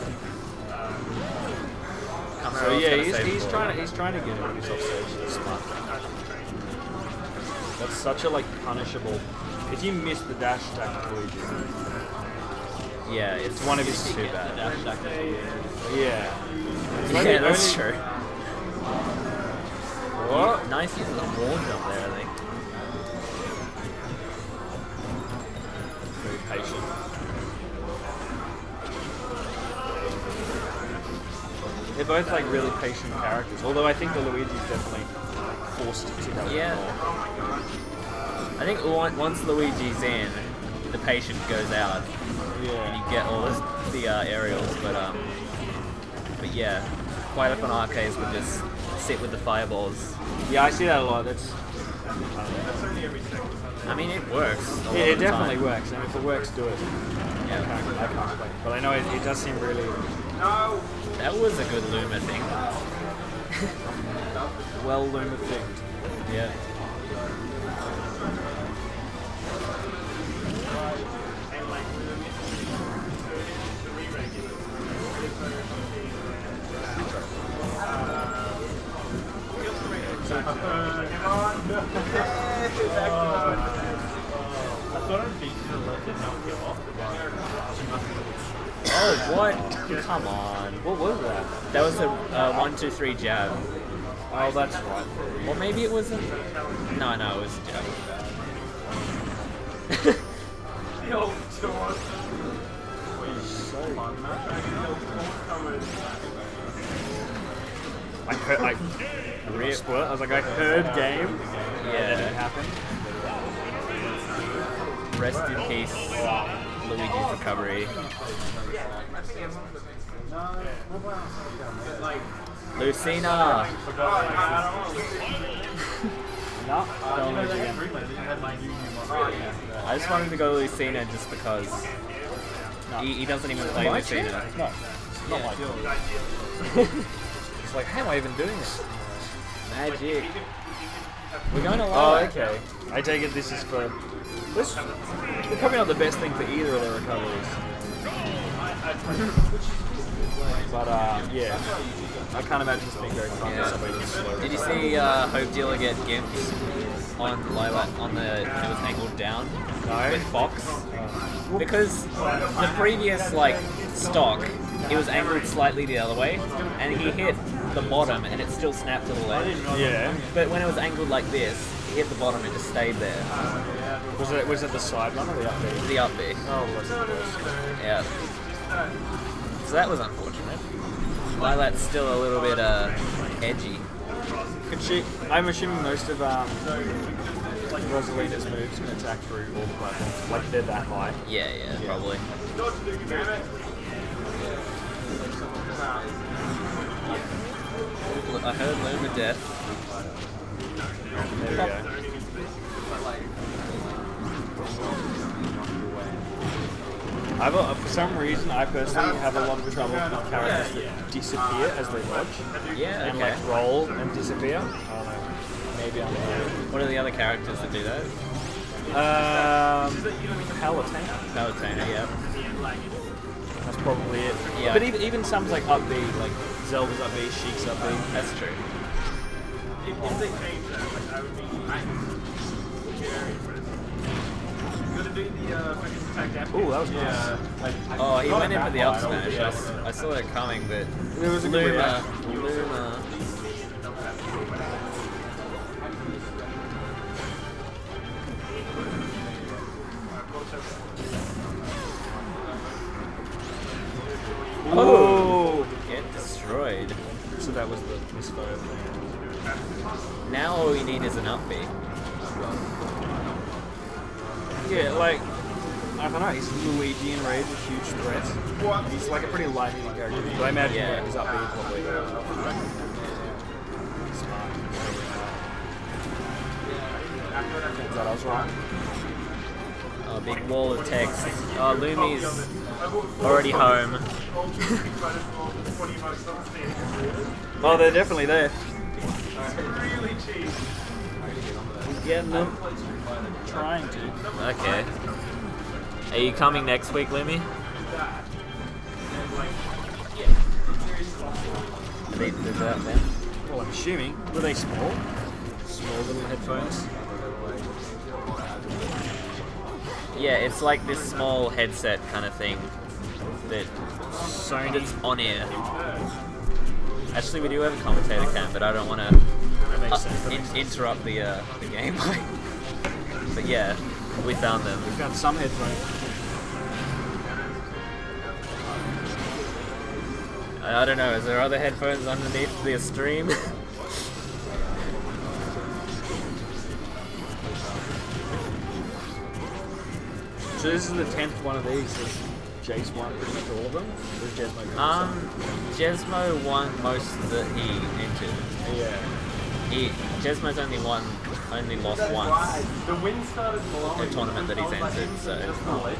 So yeah, he's, he's trying to he's trying to get him with his offstage. It's smart. That's such a like punishable. If you miss the dash attack with Luigi, Yeah, it's one of his too two bad. yeah. Yeah, that's only- true. What? Nice use of the wall jump there, I think. Very patient. They're both like really patient characters. Although I think the Luigi's definitely forced to go. Yeah. I think on- once Luigi's in, the patience goes out, and Yeah. you get all this, the uh, aerials. But um, but yeah, quite often Arcades would just sit with the fireballs. Yeah, I see that a lot. That's I mean, it works. a lot It, of it the definitely time. works, and if it works, do it. I Yeah. can't, I can't complain. But I know it, it does seem really. That was a good Luma thing. Well Luma thinged. Yeah. Oh, what? Come on. What was that? That was a uh, one, two, three jab. Oh, that's right. Or maybe it wasn't. No, no, it was a jab. I heard. I, Real split. I was like, I heard game. And then it Yeah. happened. Rest in peace, Luigi's recovery. Lucina! No, don't lose again. I just wanted to go Lucina just because he, he doesn't even play Lucina. No, not like It's like, how am I even doing this? Magic. We're going to Oh, Lilac. okay. I take it this is for. This is probably not the best thing for either of their recoveries. But uh, yeah, I can't imagine this being very fun Yeah. for somebody that's slow. Did you see uh, Hope Dealer get gimped on Lilac on the when it was angled down No. with Fox? Because the previous like stock, it was angled slightly the other way, and he hit the bottom, and it still snapped to the left. Yeah. But when it was angled like this, he hit the bottom and just stayed there. Was it was it the side run or the up B? The up B. Oh, was it? Yeah. So that was unfortunate. Lilat's still a little bit uh, edgy. Could she? I'm assuming most of um, Rosalina's moves can attack through all the platforms. Like they're that high. Yeah, yeah, probably. I heard Luma death. There we go. I've a, for some reason, I personally have a lot of trouble with characters that disappear as they dodge Yeah, and okay. like roll and disappear. I don't know. Maybe I'm. What are the other characters that do that? Um, Palutena. Palutena, yeah. That's probably it. Yeah. But even even some like up B, like Zelda's up B, Sheik's up B. That's true. If, if they change that, like, I would be very impressed. You gotta do the uh, fucking attack after. Ooh, that was nice. Oh, he went in for the up smash. I, s- I saw it coming, but It was a good Luma, reaction. Luma. Oh! Get destroyed. So that was the misfire thing. Now all we need is an up B. Yeah, like, I don't know, he's Luigi in Raid with huge threats. He's like a pretty light hitting character, but I imagine Yeah. yeah. he's up B probably. Smart. Turns out I was wrong. Oh, big wall of text. Oh, Lumi's already home. Oh, they're definitely there. Really cheap. He's getting them. Trying to. Okay. Are you coming next week, Lumi? Are they, is that them? Well, I'm assuming. Were they small? Small little headphones? Yeah, it's like this small headset kind of thing that Sony. that's on air. Actually, we do have a commentator cam, but I don't want to That makes uh, sense. That in, makes sense. interrupt the uh, the gameplay. But yeah, we found them. We found some headphones. I I don't know. Is there other headphones underneath the stream? So this is the tenth one of these. Has Jace won pretty much all of them? Or is Jesmo going um, Jesmo won most that he entered. Yeah. He Jesmo's only won only lost once The wind started blowing. in a tournament that he's entered. So,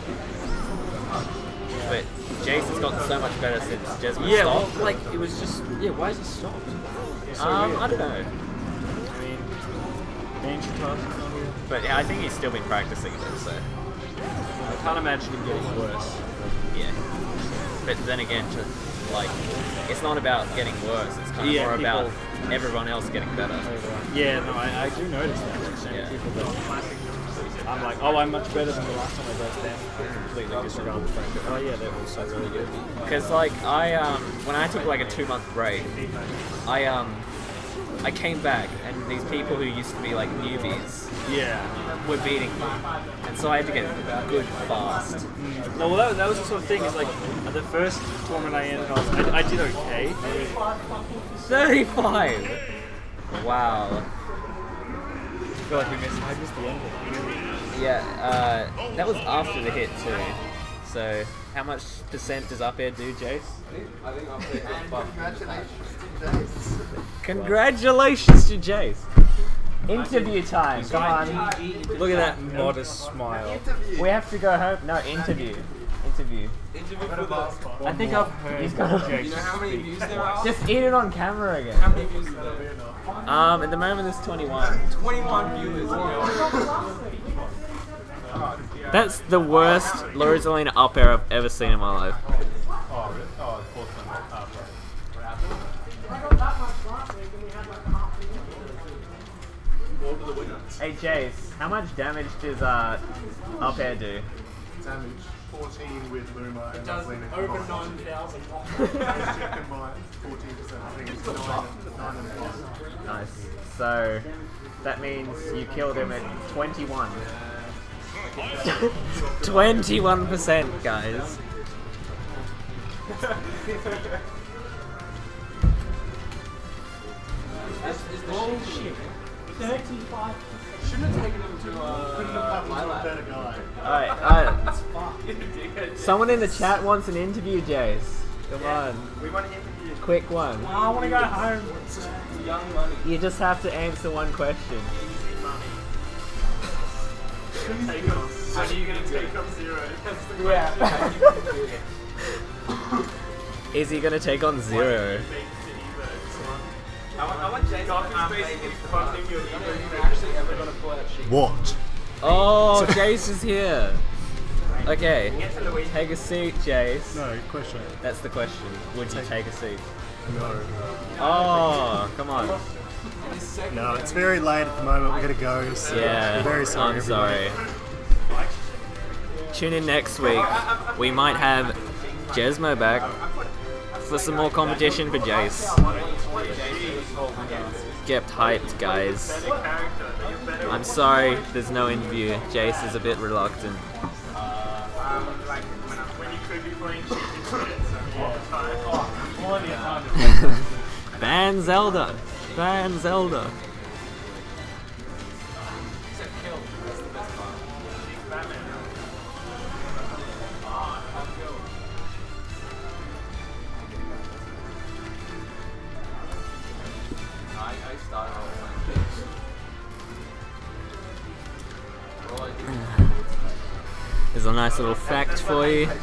but Jace has gotten so much better since Jesmo Yeah, well, stopped. like it was just yeah. Why is he stopped? It's so Um, weird. I don't know, I mean, ancient times is not here. but yeah, I think he's still been practicing it. So I can't imagine him getting worse. yeah. But then again, to, like, it's not about getting worse. It's kind of Yeah, more about people- everyone else getting better. Yeah, no, I, I do notice that. Like, so many Yeah. people that I'm like, oh, I'm much better than the last time I burst them. I completely disregard the fact that, oh yeah, they're also really good. Because like I um when I took like a two month break, I um I came back and these people who used to be like newbies Yeah. were beating me, and so I had to get good fast. No, well, that, that was the sort of thing. Is like at the first tournament I entered, I, was, I, I did okay. thirty-five. Wow. I feel like we missed. I missed the end. Yeah. Uh, that was after the hit too. So how much percent does up air do, Jace? I think I'll take a buff. Congratulations to Jace. Interview time. Come on. Look at that modest smile. We have to go home. No, interview. Interview. Interview for the. I think I've heard. He's got You know how many views there are? just eat it on camera again. How many views are there? Um, at the moment there's twenty-one. twenty-one viewers. That's the worst Lorenzalina up air I've ever seen in my life. Oh, really? Oh, fourth one. Oh, Hey Jace, how much damage does uh, up air do? damage. fourteen with Luma and does Lena over combined. nine thousand. Combined, fourteen percent. I think it's nine and, nine and plus. Nice. So that means you killed him at twenty-one. twenty-one percent, guys. Bullshit. thirty-five. Shouldn't have taken him to uh, my lab. Better guy. Alright, alright. Someone in the chat wants an interview, Jace. Come on. We want to interview. Quick one. I want to go home. It's young money. You just have to answer one question. Take off. How are you going to take off zero? That's the Yeah. Is he gonna take on Zero? I want, I want Jason to um, basically funding your ego. You're actually ever going to pull out sheep. What? Oh, Jace is here. Okay, take a seat, Jace. No, question. That's the question. Would you take a seat? No. Oh, come on. No, it's very late at the moment. We gotta go. So Yeah, I'm very sorry. I'm everybody. sorry. Tune in next week. We might have Jesmo back for some more competition for Jace. Get hyped, guys. I'm sorry there's no interview. Jace is a bit reluctant. When you could be playing all the time. Ban Zelda! Ban Zelda! There's a nice little fact for you. When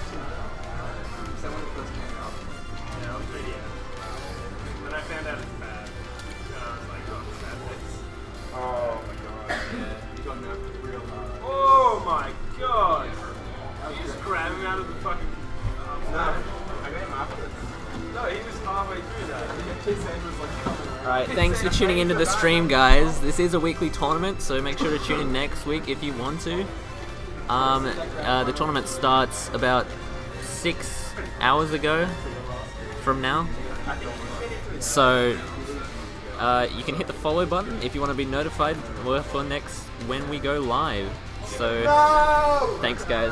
I found out it's bad, I was like, oh, it's bad. Oh my god. Yeah, he got nerfed real hard. Oh my god! You just grab him out of the fucking. No, I got him afterwards. No, he was halfway through that. His hand was like coming around. Alright, thanks for tuning into the stream, guys. This is a weekly tournament, so make sure to tune in next week if you want to. Um, uh, the tournament starts about six hours ago from now. So, uh, you can hit the follow button if you want to be notified for next when we go live. So, thanks, guys.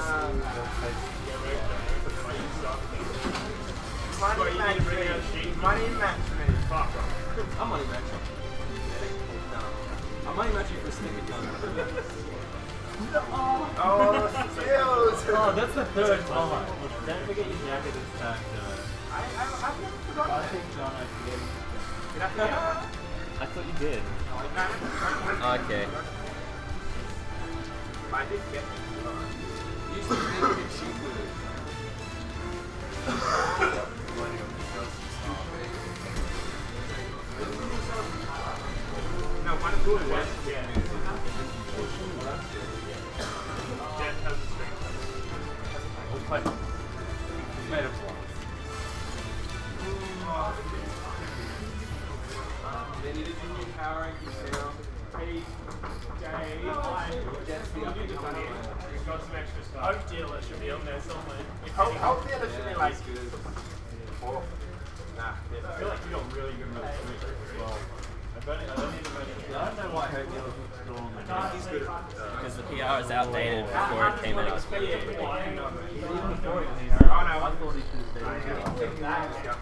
Money match me. Money match me. Fuck. I'm money matching. No. I'm money matching for sneaky tongue. Oh, skills! Oh, that's the third time. Don't forget your jacket this time, though. I, I, I've never forgotten. I think John, I forget. Did I forget? I thought you did. Okay. I did get No, one of the was yeah. Jet has a strength. We'll play. Made of slots. They need a junior power and keep down. Hey, Jay, Jet's the up and coming. We've got some extra stuff. Hope dealer should be on there somewhere. Hope, hope dealer should be like four. Nah, I feel like you got really good with Switch as well. I don't, I don't need to I don't know why Hope dealer was still on the He's good at uh, Because the P R is outdated before it came out. Oh no, I thought he should have stayed.